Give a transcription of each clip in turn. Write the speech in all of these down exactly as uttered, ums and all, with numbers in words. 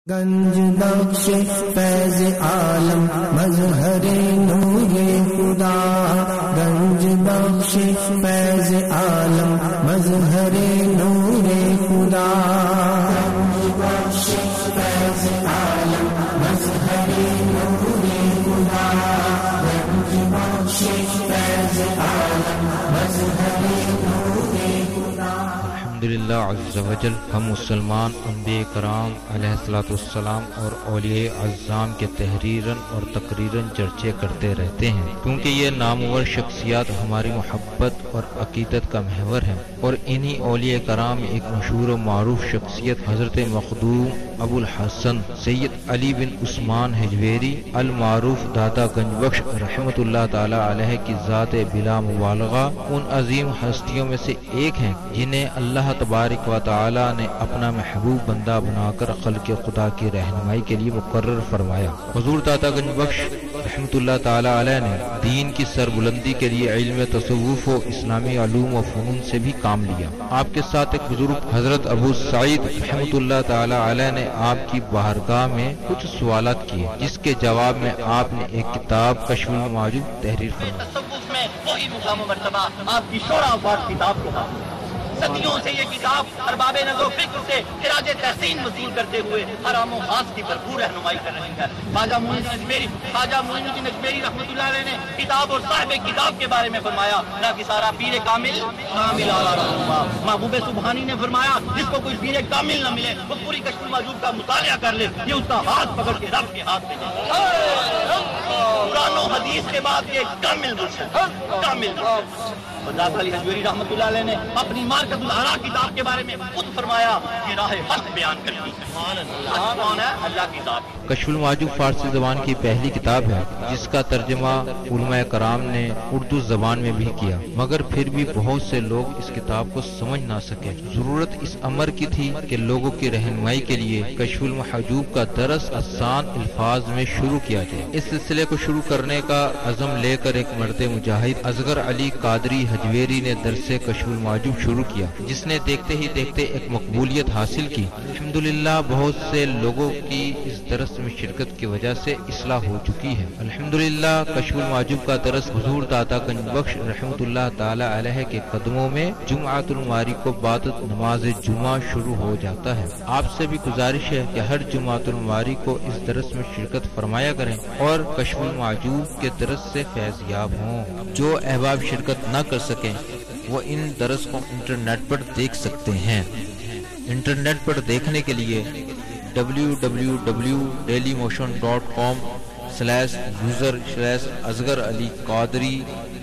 گنج بخش فیض عالم مظہر نور خدا، گنج بخش فیض عالم مظہر نور خدا، گنج بخش فیض عالم مظہر نور خدا، گنج بخش فیض عالم مظہر نور خدا۔ الحمدللہ عز و جل، ہم مسلمان انبیاء کرام علیہ الصلوۃ والسلام اور اولیاء اعظام کے تحریراً اور تقریراً چرچے کرتے رہتے ہیں، کیونکہ یہ نامور شخصیات ہماری محبت اور عقیدت کا محور ہیں، اور انہی اولیاء کرام میں ایک مشہور و معروف شخصیت حضرت مخدوم ابو الحسن سید علی بن عثمان حجویری المعروف داتا گنج بخش رحمۃ اللہ تعالی علیہ کی ذات بلا مبالغہ ان عظیم ہستیوں میں سے ایک ہیں جنہیں اللہ تبارک و تعالی نے اپنا محبوب بندہ بنا کر خلق خدا کی رہنمائی کے لیے مقرر فرمایا۔ حضور داتا گنج بخش رحمۃ اللہ تعالی علیہ نے دین کی سربلندی کے لیے علم تصوف و اسلامی علوم و فنون سے بھی کام لیا۔ آپ کے ساتھ ایک بزرگ حضرت ابو سعید رحمۃ اللہ تعالی علیہ نے آپ کی بارگاہ میں کچھ سوالات کیے، جس کے جواب میں آپ نے ایک کتاب کشف المعجوب تحریر فرمائی۔ تصوف میں وہی مقام و مرتبہ آپ کی شورا آباد کتاب کو حاصل ہے۔ صدیوں سے یہ کتاب ارباب نظر و فکر سے خراج تحسین وصول کرتے ہوئے حرام و خاص کی بھرپور رہنمائی کر رہی ہے۔ خواجہ معین الدین اجمیری خواجہ معین الدین اجمیری رحمۃ اللہ علیہ نے کتاب اور صاحب کتاب کے بارے میں فرمایا، نہ کہ سارا پیر کامل کامل اعلیٰ رہنما۔ محبوب سبحانی نے فرمایا، جس کو کوئی پیر کامل نہ ملے وہ پوری کشف المعجوب کا مطالعہ کر لے، یہ اس کا ہاتھ پکڑ کے رب کے ہاتھ میں قرآن و حدیث کے بعد یہ کامل مرشد کامل ذات علی حجویری رحمۃ اللہ علیہ نے اپنی مارکت الآراء کتاب کے بارے میں خود فرمایا کہ راہ حق بیان کرتی ہے، کون ہے؟ اللہ کی ذات۔ کشف المعجوب فارسی زبان کی پہلی کتاب ہے جس کا ترجمہ علماء کرام نے اردو زبان میں بھی کیا، مگر پھر بھی بہت سے لوگ اس کتاب کو سمجھ نہ سکے۔ ضرورت اس امر کی تھی کہ لوگوں کی رہنمائی کے لیے کشف المحجوب کا درس آسان الفاظ میں شروع کیا جائے۔ اس سلسلے کو شروع کرنے کا عزم لے کر ایک مرد مجاہد اصغر علی قادری حجویری نے درس کشف المعجوب شروع کیا، جس نے دیکھتے ہی دیکھتے ایک مقبولیت حاصل کی۔ الحمدللہ بہت سے لوگوں کی اس درس میں شرکت کی وجہ سے اصلاح ہو چکی ہے۔ الحمدللہ کشف المعجوب کا درس حضور داتا گنج بخش رحمۃ اللہ تعالی علیہ کے قدموں میں جمعۃ الماری کو بعد نماز جمعہ شروع ہو جاتا ہے۔ آپ سے بھی گزارش ہے کہ ہر جمعۃ الماری کو اس درس میں شرکت فرمایا کریں اور کشف المعجوب کے درس سے فیض یاب ہوں۔ جو احباب شرکت نہ کر سکیں وہ ان درس کو انٹرنیٹ پر دیکھ سکتے ہیں۔ انٹرنیٹ پر دیکھنے کے لیے W W W dot Dailymotion dot com slash user slash Asghar Ali Qadri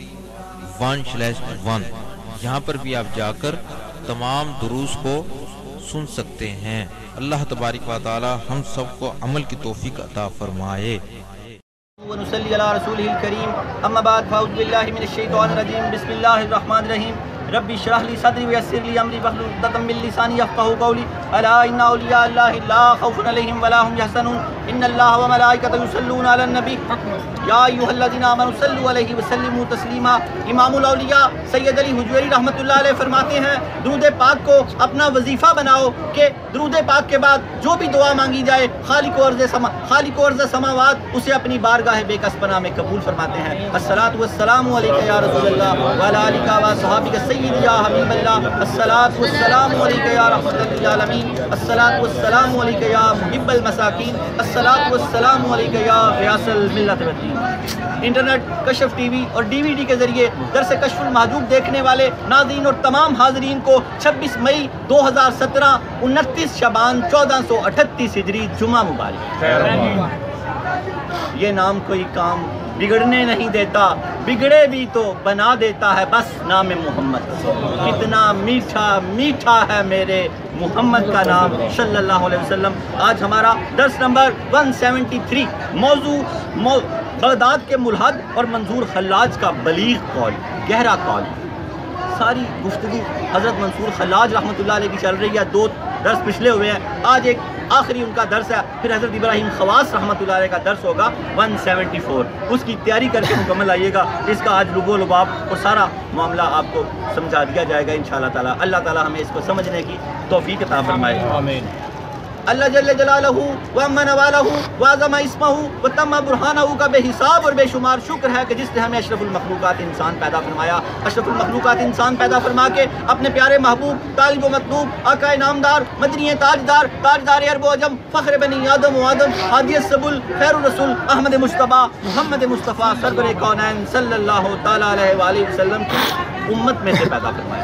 one slash one یہاں پر بھی آپ جا کر تمام دروس کو سن سکتے ہیں۔ اللہ تبارک و تعالی ہم سب کو عمل کی توفیق عطا فرمائے۔ ونصلي على رسوله الكريم، اما بعد فاعوذ بالله من الشيطان الرجيم، بسم الله الرحمن الرحيم، ربي اشرح لي صدري ويسر لي امري واحلل عقدة من لساني يفقهوا قولي، الا ان اولياء الله لا خوف عليهم ولا هم يحزنون، ان الله وملائكته يصلون على النبي يا ايها الذين امنوا صلوا عليه وسلموا تسليما۔ امام الاولیاء سید علی حجویری رحمۃ اللہ علیہ فرماتے ہیں، درود پاک کو اپنا وظیفہ بناؤ کہ درود پاک کے بعد جو بھی دعا مانگی جائے خالق و ارض سما خالق و ارض سماوات اسے اپنی بارگاہ بے کس پناہ میں قبول فرماتے ہیں۔ الصلاۃ والسلام علیک یا رسول اللہ وعلی آلک و اصحابک سید یا حبیب اللہ، الصلاۃ والسلام علیک یا رحمۃ للعالمین، الصلاۃ والسلام علیک یا محب المساکین، الصلاۃ والسلام علیک یا غیاث الملت والدین۔ انٹرنیٹ، کشف ٹی وی اور ڈی وی ڈی کے ذریعے درس کشف المحجوب دیکھنے والے ناظرین اور تمام حاضرین کو چھبیس مئی دو ہزار سترہ انتیس شعبان چودہ سو اٹھتیس ہجری جمعہ مبارک۔ یہ نام کوئی کام بگڑنے نہیں دیتا، بگڑے بھی تو بنا دیتا ہے بس نام محمد۔ کتنا میٹھا میٹھا ہے میرے محمد کا نام صلی اللہ علیہ وسلم۔ آج ہمارا درس نمبر ایک سو تہتر، موضوع مو بغداد کے ملحد اور منظور خلاج کا بلیغ قول، گہرا قول۔ ساری گفتگو حضرت منصور خلاج رحمۃ اللہ علیہ کی چل رہی ہے، دو درس پچھلے ہوئے ہیں، آج ایک آخری ان کا درس ہے، پھر حضرت ابراہیم خواص رحمۃ اللہ علیہ کا درس ہوگا ایک سو چوہتر۔ اس کی تیاری کر کے مکمل آئیے گا، اس کا آج لب و لباب اور سارا معاملہ آپ کو سمجھا دیا جائے گا انشاءاللہ تعالی۔ اللہ تعالی ہمیں اس کو سمجھنے کی توفیق عطا فرمائے۔ آمین۔ اللہ جل جلالہ وعم نوالہ وعظم اسمہ وتم برہانہ کا بے حساب اور بے شمار شکر ہے کہ جس نے ہمیں اشرف المخلوقات انسان پیدا فرمایا. اشرف المخلوقات انسان پیدا فرما کے اپنے پیارے محبوب طالب و مطلوب آقا نامدار مدنی تاجدار تاجدار عرب و عجم فخر بنی آدم و آدم ہادی السبل خیر الرسول احمد مصطفیٰ محمد مصطفیٰ سرور کونین صلی اللہ تعالیٰ علیہ وآلہ وسلم کی امت میں سے پیدا فرمایا.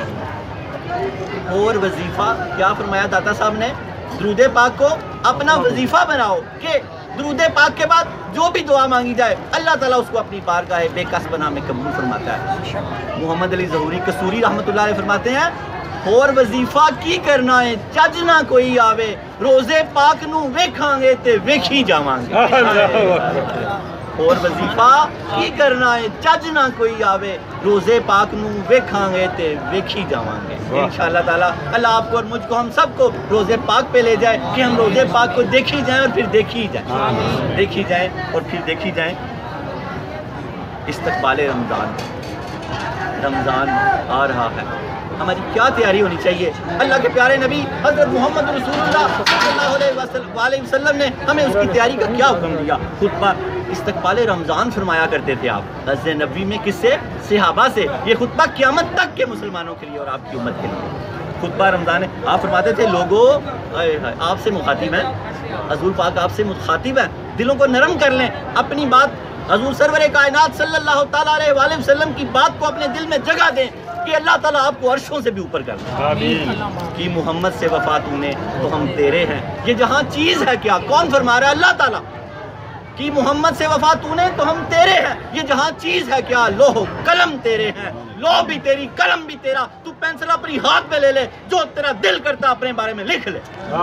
اور وظیفہ کیا فرمایا داتا صاحب نے؟ درود پاک کو اپنا وظیفہ بناؤ کہ درود پاک کے بعد جو بھی دعا مانگی جائے اللہ تعالیٰ اس کو اپنی بارگاہ بے کس بنا میں قبول فرماتا ہے. محمد علی ظہوری قصوری رحمۃ اللہ علیہ فرماتے ہیں اور وظیفہ کی کرنا ہے چج نہ کوئی آوے روزے پاک نو ویکھاں گے تے ویکھی جاواں گے. اور وظیفہ کی کرنا ہے چج نہ کوئی آوے روزے پاک نو ویکھاں گے تے ویکھی جاواں گے. انشاءاللہ تعالیٰ اللہ آپ کو اور مجھ کو ہم سب کو روزے پاک پہ لے جائے کہ ہم روزے پاک کو دیکھی جائیں اور پھر دیکھی جائیں دیکھی جائیں اور پھر دیکھی جائیں. استقبال رمضان رمضان آ رہا ہے. ہماری کیا تیاری ہونی چاہیے؟ اللہ کے پیارے نبی حضرت محمد رسول اللہ صلی اللہ علیہ وسلم نے ہمیں اس کی تیاری کا کیا حکم دیا؟ خطبہ استقبال رمضان فرمایا کرتے تھے آپ عز نبی میں. کس سے؟ صحابہ سے. یہ خطبہ قیامت تک کے مسلمانوں کے لیے اور آپ کی امت کے لیے خطبہ رمضان ہے. آپ فرماتے تھے لوگوں آپ سے مخاطب ہیں حضور پاک آپ سے مخاطب ہیں دلوں کو نرم کر لیں اپنی بات حضور سرور کائنات صلی اللہ تعالیٰ علیہ وآلہ وسلم کی بات کو اپنے دل میں جگہ دیں کہ اللہ تعالیٰ آپ کو عرشوں سے بھی اوپر کر دیں. آمین. کہ محمد سے وفا تو نے تو ہم تیرے ہیں. یہ جہاں چیز ہے کیا؟ کون فرما رہا ہے؟ اللہ تعالیٰ. کہ محمد سے وفا تو نے تو ہم تیرے ہیں. یہ جہاں چیز ہے کیا؟ لوح قلم تیرے ہیں. لوح بھی تیری قلم بھی تیرا. تو پینسل اپنی ہاتھ میں لے لے جو تیرا دل کرتا اپنے بارے میں لکھ لے.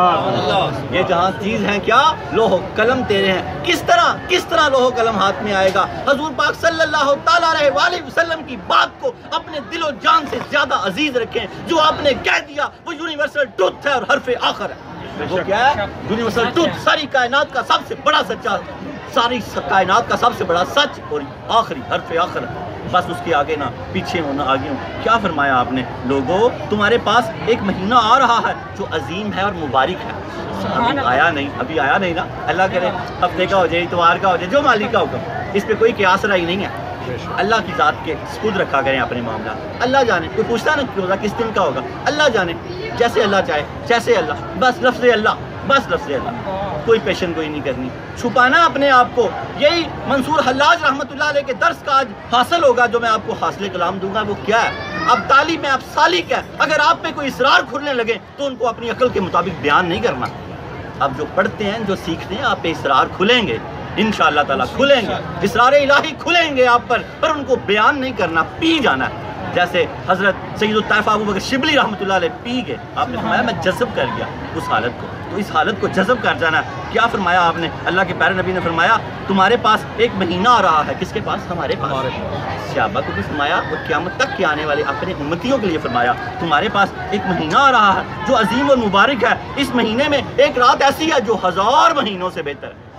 یہ جہاں چیز ہے کیا؟ لوح قلم تیرے ہیں. کس طرح کس طرح لوح قلم ہاتھ میں آئے گا؟ حضور پاک صلی اللہ تعالیٰ علیہ وآلہ وسلم کی بات کو اپنے دل و جان سے زیادہ عزیز رکھیں. جو آپ نے کہہ دیا وہ یونیورسل ٹروتھ ہے اور حرف آخر ہے. وہ کیا ہے؟ Universal truth. ساری کائنات کا سب سے بڑا سچا ساری کائنات کا سب سے بڑا سچ اور آخری حرف آخر ہے. بس اس کے آگے نہ پیچھے ہو نہ آگے ہو. کیا فرمایا آپ نے؟ لوگوں تمہارے پاس ایک مہینہ آ رہا ہے جو عظیم ہے اور مبارک ہے. ابھی آیا نہیں ابھی آیا نہیں نا. اللہ کرے ہفتے کا ہو جائے اتوار کا ہو جائے جو مالک کا حکم. اس پہ کوئی قیاس رائی نہیں ہے. اللہ کی ذات کے سپرد رکھا کریں اپنے معاملات. اللہ جانے. کوئی پوچھتا نا کیوں ہوگا کس دن کا ہوگا؟ اللہ جانے. جیسے اللہ چاہے جیسے اللہ. بس لفظ اللہ بس لفظ اللہ. کوئی پیشن کوئی نہیں کرنی چھپانا اپنے آپ کو. یہی منصور حلاج رحمۃ اللہ علیہ کے درس کا آج حاصل ہوگا جو میں آپ کو حاصل کلام دوں گا. وہ کیا ہے؟ اب تعلیم میں آپ سالک ہے. اگر آپ پہ کوئی اسرار کھلنے لگے تو ان کو اپنی عقل کے مطابق بیان نہیں کرنا. اب جو پڑھتے ہیں جو سیکھتے ہیں آپ پہ اسرار کھلیں گے انشاءاللہ تعالیٰ کھلیں گے. اسرار الہی کھلیں گے آپ پر پر ان کو بیان نہیں کرنا. پی جانا ہے. جیسے حضرت سید الطائفہ ابو بکر شبلی رحمۃ اللہ علیہ پی گئے. آپ نے فرمایا میں جذب کر گیا اس حالت کو. تو اس حالت کو جذب کر جانا ہے. کیا فرمایا آپ نے؟ اللہ کے پیارے نبی نے فرمایا تمہارے پاس ایک مہینہ آ رہا ہے. کس کے پاس؟ ہمارے پاس. صحابہ کو بھی فرمایا اور قیامت تک کے آنے والے اپنے امتیوں کے لیے فرمایا تمہارے پاس ایک مہینہ آ رہا ہے جو عظیم اور مبارک ہے. اس مہینے میں ایک رات ایسی ہے جو ہزار مہینوں سے بہتر ہے.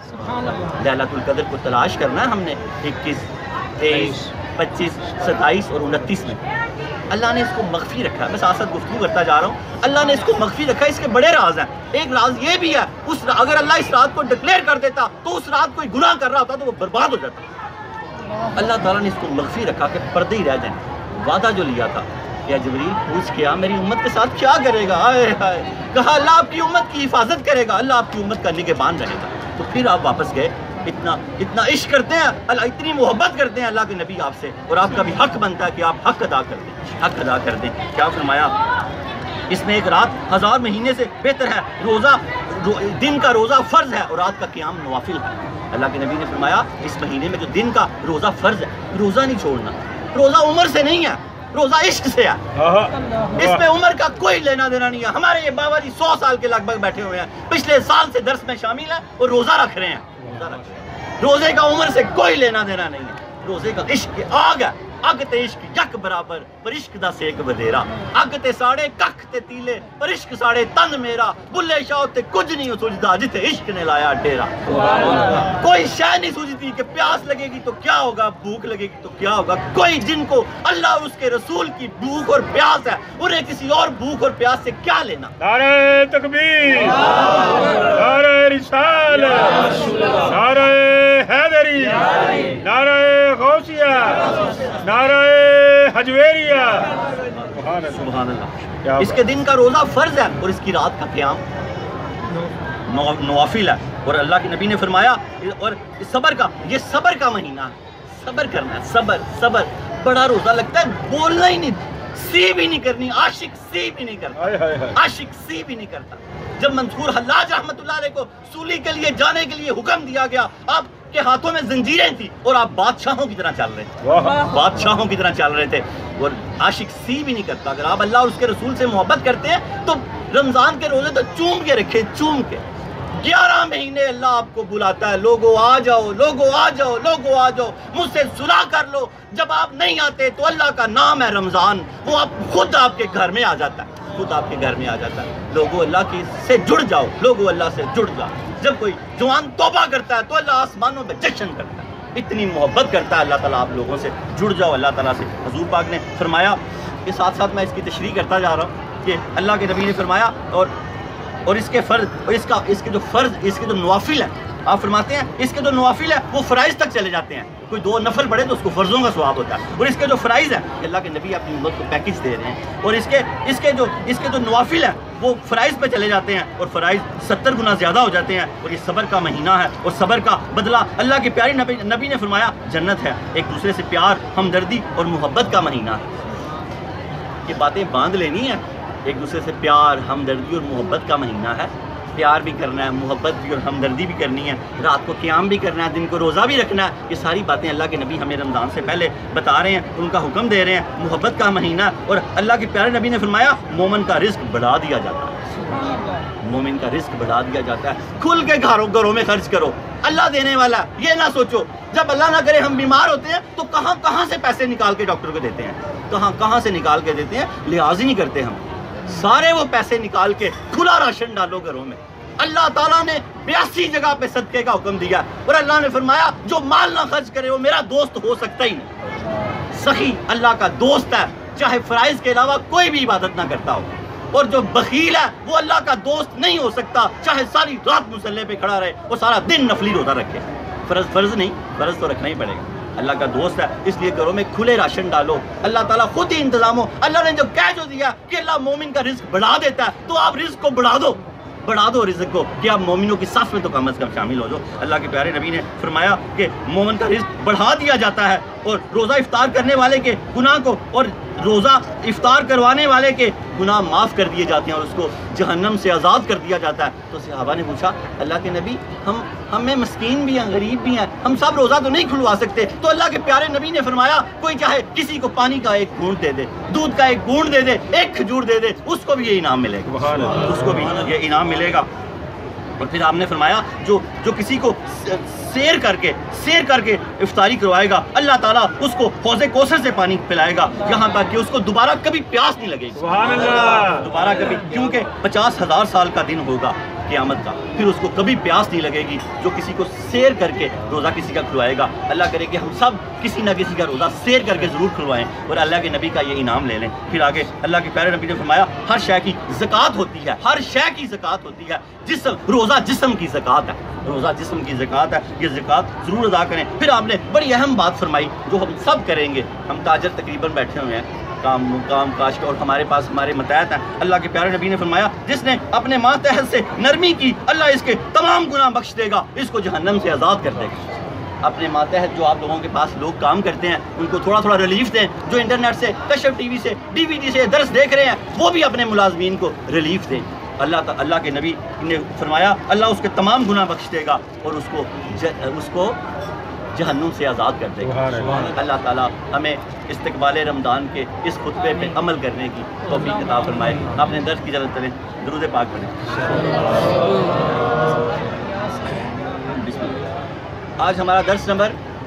لیلۃ القدر کو تلاش کرنا ہے ہم نے. اکیس تیئیس پچیس ستائیس اور انتیس میں اللہ نے اس کو مخفی رکھا ہے. میں ساتھ ساتھ گفتگو کرتا جا رہا ہوں. اللہ نے اس کو مخفی رکھا ہے. اس کے بڑے راز ہیں. ایک راز یہ بھی ہے اس اگر اللہ اس رات کو ڈکلیئر کر دیتا تو اس رات کوئی گناہ کر رہا ہوتا تو وہ برباد ہو جاتا. اللہ تعالیٰ نے اس کو مخفی رکھا کہ پردے ہی رہ جائیں. وعدہ جو لیا تھا یا جبریل پوچھ کیا میری امت کے ساتھ کیا کرے گا؟ آئے ہائے. کہا اللہ آپ کی امت کی حفاظت کرے گا. اللہ آپ کی امت کا نگہبان رہے گا. تو پھر آپ واپس گئے. اتنا اتنا عشق کرتے ہیں اللہ, اتنی محبت کرتے ہیں اللہ کے نبی آپ سے اور آپ کا بھی حق بنتا ہے کہ آپ حق ادا کر دیں حق ادا کر دیں. کیا فرمایا؟ اس میں ایک رات ہزار مہینے سے بہتر ہے. روزہ رو, دن کا روزہ فرض ہے اور رات کا قیام نوافل ہے. اللہ کے نبی نے فرمایا اس مہینے میں جو دن کا روزہ فرض ہے روزہ نہیں چھوڑنا. روزہ عمر سے نہیں ہے روزہ عشق سے ہے. اس میں عمر کا کوئی لینا دینا نہیں ہے. ہمارے یہ بابا جی سو سال کے لگ بھگ بیٹھے ہوئے ہیں پچھلے سال سے درس میں شامل ہیں اور روزہ رکھ رہے ہیں. روزے کا عمر سے کوئی لینا دینا نہیں ہے. روزے کا عشق کی آگ ہے. اگ تے عشق یک برابر پر عشق دا سیک ودیرا اگ تے ساڑے ککھ تے تیلے پر عشق ساڑے تن میرا بلے شاہ تے کچھ نہیں سوچدا جتے عشق نے لایا ڈیرا کوئی شے نہیں سوچتی کہ پیاس لگے گی تو کیا ہوگا بھوک لگے گی تو کیا ہوگا کوئی جن کو اللہ اور اس کے رسول کی بھوک اور پیاس ہے انہیں کسی اور بھوک اور پیاس سے کیا لینا نعرہ تکبیر نعرہ رسالت نعرہ حیدری نعرہ غوثیہ نعرہ حجویریہ سبحان اللہ اس کے دن کا روزہ فرض ہے اور اس کی رات کا قیام نوافل ہے اور اللہ کے نبی نے فرمایا اور صبر کا یہ صبر کا مہینہ ہے صبر کرنا ہے صبر صبر بڑا روزہ لگتا ہے بولنا ہی نہیں سی بھی نہیں کرنی عاشق سی بھی نہیں کرتا عاشق سی بھی نہیں کرتا جب منصور حلاج رحمت اللہ علیہ کو سولی کے لیے جانے کے لیے حکم دیا گیا آپ کے ہاتھوں میں زنجیریں تھی اور آپ بادشاہوں کی طرح چل رہے تھے بادشاہوں کی طرح چل رہے تھے اور عاشق سی بھی نہیں کرتا اگر آپ اللہ اور اس کے رسول سے محبت کرتے ہیں تو رمضان کے روزے تو چوم کے رکھے چوم کے گیارہ مہینے اللہ آپ کو بلاتا ہے لوگو آ جاؤ لوگو آ جاؤ لوگو آ جاؤ مجھ سے صلح کر لو جب آپ نہیں آتے تو اللہ کا نام ہے رمضان وہ آپ خود آپ کے گھر میں آ جاتا ہے خود آپ کے گھر میں آ جاتا ہے لوگو اللہ کی سے جڑ جاؤ لوگو اللہ سے جڑ جاؤ جب کوئی جوان توبہ کرتا ہے تو اللہ آسمانوں میں جشن کرتا ہے اتنی محبت کرتا ہے اللہ تعالیٰ آپ لوگوں سے جڑ جاؤ اللہ تعالیٰ سے حضور پاک نے فرمایا کے ساتھ ساتھ میں اس کی تشریح کرتا جا رہا ہوں کہ اللہ کے نبی نے فرمایا اور اور اس کے فرض اور اس کا اس کے جو فرض اس کے جو نوافل ہیں آپ فرماتے ہیں اس کے جو نوافل ہیں وہ فرائض تک چلے جاتے ہیں کوئی دو نفل پڑھے تو اس کو فرضوں کا ثواب ہوتا ہے اور اس کے جو فرائض ہیں اللہ کے نبی اپنی امت کو پیکج دے رہے ہیں اور اس کے اس کے جو اس کے جو نوافل ہیں وہ فرائض پہ چلے جاتے ہیں اور فرائض ستر گنا زیادہ ہو جاتے ہیں اور یہ صبر کا مہینہ ہے اور صبر کا بدلہ اللہ کے پیاری نبی نبی نے فرمایا جنت ہے ایک دوسرے سے پیار ہمدردی اور محبت کا مہینہ ہے یہ باتیں باندھ لینی ہیں ایک دوسرے سے پیار ہمدردی اور محبت کا مہینہ ہے پیار بھی کرنا ہے محبت بھی اور ہمدردی بھی کرنی ہے رات کو قیام بھی کرنا ہے دن کو روزہ بھی رکھنا ہے یہ ساری باتیں اللہ کے نبی ہمیں رمضان سے پہلے بتا رہے ہیں ان کا حکم دے رہے ہیں محبت کا مہینہ اور اللہ کے پیارے نبی نے فرمایا مومن کا رزق بڑھا دیا جاتا ہے مومن کا رزق بڑھا دیا جاتا ہے کھل کے گھروں گھروں میں خرچ کرو اللہ دینے والا یہ نہ سوچو جب اللہ نہ کرے ہم بیمار ہوتے ہیں تو کہاں کہاں سے پیسے نکال کے ڈاکٹر کو دیتے ہیں کہاں کہاں سے نکال کے دیتے ہیں لحاظ ہی نہیں کرتے ہم سارے وہ پیسے نکال کے کھلا راشن ڈالو گھروں میں اللہ تعالیٰ نے بیاسی جگہ پہ صدقے کا حکم دیا اور اللہ نے فرمایا جو مال نہ خرچ کرے وہ میرا دوست ہو سکتا ہی نہیں سخی اللہ کا دوست ہے چاہے فرائض کے علاوہ کوئی بھی عبادت نہ کرتا ہو اور جو بخیل ہے وہ اللہ کا دوست نہیں ہو سکتا چاہے ساری رات مصلے پہ کھڑا رہے اور سارا دن نفلی روزہ رکھے فرض فرض نہیں فرض تو رکھنا ہی پڑے گا اللہ کا دوست ہے اس لیے گھروں میں کھلے راشن ڈالو اللہ تعالیٰ خود ہی انتظام ہو اللہ نے جو کہہ جو دیا کہ اللہ مومن کا رزق بڑھا دیتا ہے تو آپ رزق کو بڑھا دو بڑھا دو رزق کو کہ آپ مومنوں کی صف میں تو کم از کم شامل ہو جو اللہ کے پیارے نبی نے فرمایا کہ مومن کا رزق بڑھا دیا جاتا ہے اور روزہ افطار کرنے والے کے گناہ کو اور روزہ افطار کروانے والے کے گناہ معاف کر دیے جاتے ہیں اور اس کو جہنم سے آزاد کر دیا جاتا ہے تو صحابہ نے پوچھا اللہ کے نبی ہم ہمیں مسکین بھی ہیں غریب بھی ہیں ہم سب روزہ تو نہیں کھلوا سکتے تو اللہ کے پیارے نبی نے فرمایا کوئی چاہے کسی کو پانی کا ایک گھونٹ دے دے دودھ کا ایک گھونٹ دے دے ایک کھجور دے دے اس کو بھی یہ انعام ملے گا اس کو بھی یہ انعام ملے گا اور پھر آپ نے فرمایا جو جو کسی کو سیر کر کے سیر کر کے افطاری کروائے گا اللہ تعالیٰ اس کو حوض کوثر سے پانی پلائے گا یہاں تک کہ اس کو دوبارہ کبھی پیاس نہیں لگے گی سبحان اللہ دوبارہ کبھی کیونکہ پچاس ہزار سال کا دن ہوگا قیامت کا پھر اس کو کبھی پیاس نہیں لگے گی جو کسی کو سیر کر کے روزہ کسی کا کھلوائے گا اللہ کرے کہ ہم سب کسی نہ کسی کا روزہ سیر کر کے ضرور کھلوائیں اور اللہ کے نبی کا یہ انعام لے لیں پھر آگے اللہ کے پیارے نبی نے فرمایا ہر شے کی زکوٰۃ ہوتی ہے ہر شے کی زکوٰۃ ہوتی ہے جسم روزہ جسم کی زکوٰۃ ہے روزہ جسم کی زکوٰۃ ہے یہ زکوٰۃ ضرور ادا کریں پھر آپ نے بڑی اہم بات فرمائی جو ہم سب کریں گے ہم تاجر تقریباً بیٹھے ہوئے ہیں کام کام کاش اور ہمارے پاس ہمارے متحد ہیں اللہ کے پیارے نبی نے فرمایا جس نے اپنے ماتحت سے نرمی کی اللہ اس کے تمام گناہ بخش دے گا اس کو جہنم سے آزاد کر دے گا اپنے ماتحت جو آپ لوگوں کے پاس لوگ کام کرتے ہیں ان کو تھوڑا تھوڑا ریلیف دیں جو انٹرنیٹ سے کشف ٹی وی سے ڈی وی ڈی سے درس دیکھ رہے ہیں وہ بھی اپنے ملازمین کو ریلیف دیں اللہ اللہ کے نبی نے فرمایا اللہ اس کے تمام گناہ بخش دے گا اور اس کو اس کو جہنم سے آزاد کر دے گا اللہ تعالیٰ ہمیں استقبال رمضان کے اس خطبے پہ عمل کرنے کی توفیق عطا فرمائے اپنے درس کی اجازت کریں درود پاک پڑھیں آج ہمارا درس number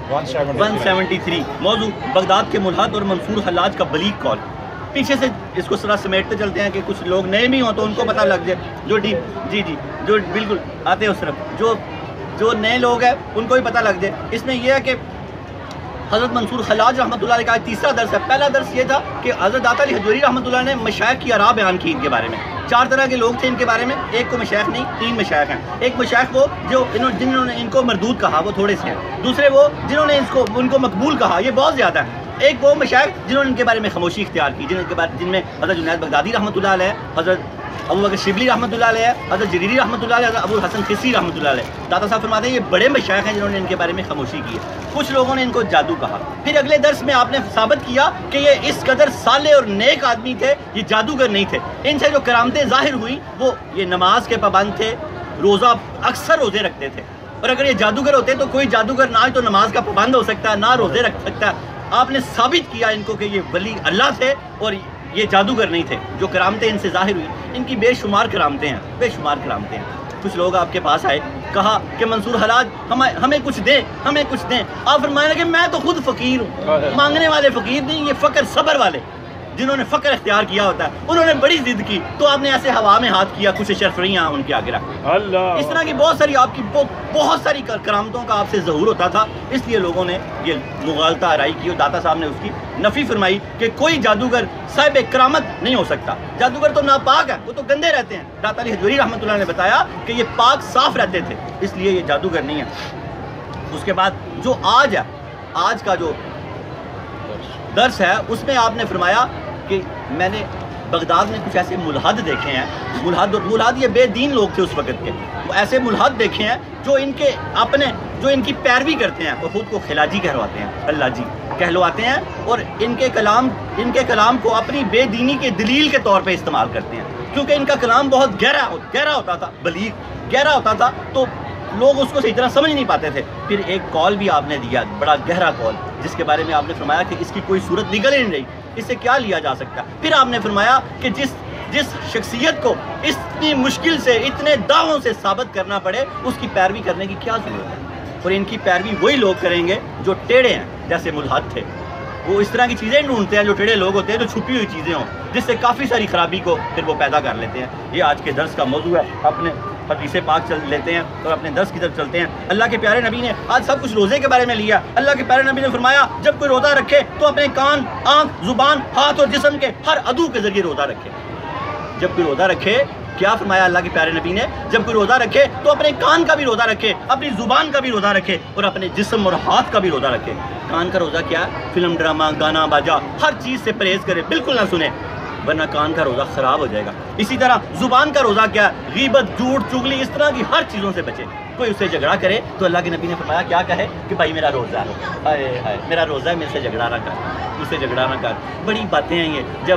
one one seventy three موضوع بغداد کے ملحد اور منصور حلاج کا بلیغ کال. پیچھے سے اس کو ذرا سمیٹتے چلتے ہیں کہ کچھ لوگ نئے بھی ہوں تو ان کو پتہ لگ جائے. جو ڈی جی جی جو بالکل آتے ہیں اس طرف جو جو نئے لوگ ہیں ان کو بھی پتہ لگ جائے. اس میں یہ ہے کہ حضرت منصور حلاج رحمۃ اللہ علیہ کا تیسرا درس ہے. پہلا درس یہ تھا کہ حضرت داتا علی حجویری رحمۃ اللہ نے مشائخ کی آراء بیان کی ان کے بارے میں. چار طرح کے لوگ تھے ان کے بارے میں. ایک کو مشائخ نہیں، تین مشائخ ہیں. ایک مشائخ وہ جو جنہوں نے ان کو مردود کہا، وہ تھوڑے سے ہیں. دوسرے وہ جنہوں نے اس کو ان کو مقبول کہا، یہ بہت زیادہ ہیں. ایک وہ مشائخ جنہوں نے ان کے بارے میں خاموشی اختیار کی، جن کے بارے جن میں حضرت جنید بغدادی رحمۃ اللہ علیہ، حضرت ابو بکر شبلی رحمۃ اللہ علیہ، حضرت جریری رحمۃ اللہ علیہ، حضرت ابو الحسن خصی رحمۃ اللہ علیہ. داتا صاحب فرماتے ہیں یہ بڑے مشائخ ہیں جنہوں نے ان کے بارے میں خاموشی کی ہے. کچھ لوگوں نے ان کو جادو کہا. پھر اگلے درس میں آپ نے ثابت کیا کہ یہ اس قدر صالح اور نیک آدمی تھے، یہ جادوگر نہیں تھے. ان سے جو کرامتیں ظاہر ہوئی وہ یہ نماز کے پابند تھے، روزہ اکثر روزے رکھتے تھے. اور اگر یہ جادوگر ہوتے تو کوئی جادوگر نہ تو نماز کا پابند ہو سکتا ہے، نہ روزے رکھ سکتا ہے. آپ نے ثابت کیا ان کو کہ یہ ولی اللہ تھے اور یہ جادوگر نہیں تھے. جو کرامتیں ان سے ظاہر ہوئی، ان کی بے شمار کرامتیں ہیں، بے شمار کرامتیں ہیں. کچھ لوگ آپ کے پاس آئے، کہا کہ منصور حلاج ہمیں ہمیں کچھ دیں، ہمیں کچھ دیں. آپ فرمائیں کہ میں تو خود فقیر ہوں. مانگنے والے فقیر نہیں، یہ فقر صبر والے جنہوں نے فقر اختیار کیا ہوتا ہے، انہوں نے بڑی ضد کی تو آپ نے ایسے ہوا میں ہاتھ کیا، کچھ شرفریاں ان کے آگے رکھ. اللہ اس طرح کی بہت ساری آپ کی بہت ساری کرامتوں کا آپ سے ظہور ہوتا تھا. اس لیے لوگوں نے یہ مغالطہ آرائی کی اور داتا صاحب نے اس کی نفی فرمائی کہ کوئی جادوگر صاحب کرامت نہیں ہو سکتا. جادوگر تو ناپاک ہے، وہ تو گندے رہتے ہیں. داتا علی حجویری رحمۃ اللہ نے بتایا کہ یہ پاک صاف رہتے تھے، اس لیے یہ جادوگر نہیں ہے. اس کے بعد جو آج ہے، آج کا جو درس ہے اس میں آپ نے فرمایا کہ میں نے بغداد میں کچھ ایسے ملحد دیکھے ہیں. ملحد اور ملحد یہ بے دین لوگ تھے اس وقت کے. وہ ایسے ملحد دیکھے ہیں جو ان کے اپنے جو ان کی پیروی کرتے ہیں اور خود کو خلاجی کہلواتے ہیں، اللہ جی کہلواتے ہیں، اور ان کے کلام ان کے کلام کو اپنی بے دینی کے دلیل کے طور پہ استعمال کرتے ہیں. کیونکہ ان کا کلام بہت گہرا گہرا ہوتا تھا، بلیغ گہرا ہوتا تھا، تو لوگ اس کو صحیح طرح سمجھ نہیں پاتے تھے. پھر ایک کال بھی آپ نے دیا، بڑا گہرا کال، جس کے بارے میں آپ نے فرمایا کہ اس کی کوئی صورت نکل ہی نہیں رہی، اس سے کیا لیا جا سکتا. پھر آپ نے فرمایا کہ جس جس شخصیت کو اتنی مشکل سے اتنے دعووں سے ثابت کرنا پڑے، اس کی پیروی کرنے کی کیا ضرورت ہے. اور ان کی پیروی وہی لوگ کریں گے جو ٹیڑھے ہیں، جیسے ملحد تھے. وہ اس طرح کی چیزیں ڈھونڈتے ہیں جو ٹیڑھے لوگ ہوتے ہیں، جو چھپی ہوئی چیزیں ہوں، جس سے کافی ساری خرابی کو پھر وہ پیدا کر لیتے ہیں. یہ آج کے درس کا موضوع ہے. اپنے حدیث پاک چل لیتے ہیں اور اپنے درس کی طرف چلتے ہیں. اللہ کے پیارے نبی نے آج سب کچھ روزے کے بارے میں لیا. اللہ کے پیارے نبی نے فرمایا جب کوئی روزہ رکھے تو اپنے کان، آنکھ، زبان، ہاتھ اور جسم کے ہر عضو کے ذریعے روزہ رکھے. جب کوئی روزہ رکھے، کیا فرمایا اللہ کے پیارے نبی نے؟ جب کوئی روزہ رکھے تو اپنے کان کا بھی روزہ رکھے، اپنی زبان کا بھی روزہ رکھے اور اپنے جسم اور ہاتھ کا بھی روزہ رکھے. کان کا روزہ کیا ہے؟ فلم، ڈرامہ، گانا باجا، ہر چیز سے پرہیز کرے، بالکل نہ سنے، ورنہ کان کا روزہ خراب ہو جائے گا. اسی طرح زبان کا روزہ کیا ہے؟ غیبت، جھوٹ، چغلی، اس طرح کی ہر چیزوں سے بچے. کوئی اس سے جھگڑا کرے تو اللہ کے نبی نے فرمایا کیا کہے کہ بھائی میرا روزہ ہے، ہائے ہائے میرا روزہ ہے، میرے سے جھگڑا نہ کر، مجھ سے جھگڑا نہ کر. بڑی باتیں ہیں یہ. جب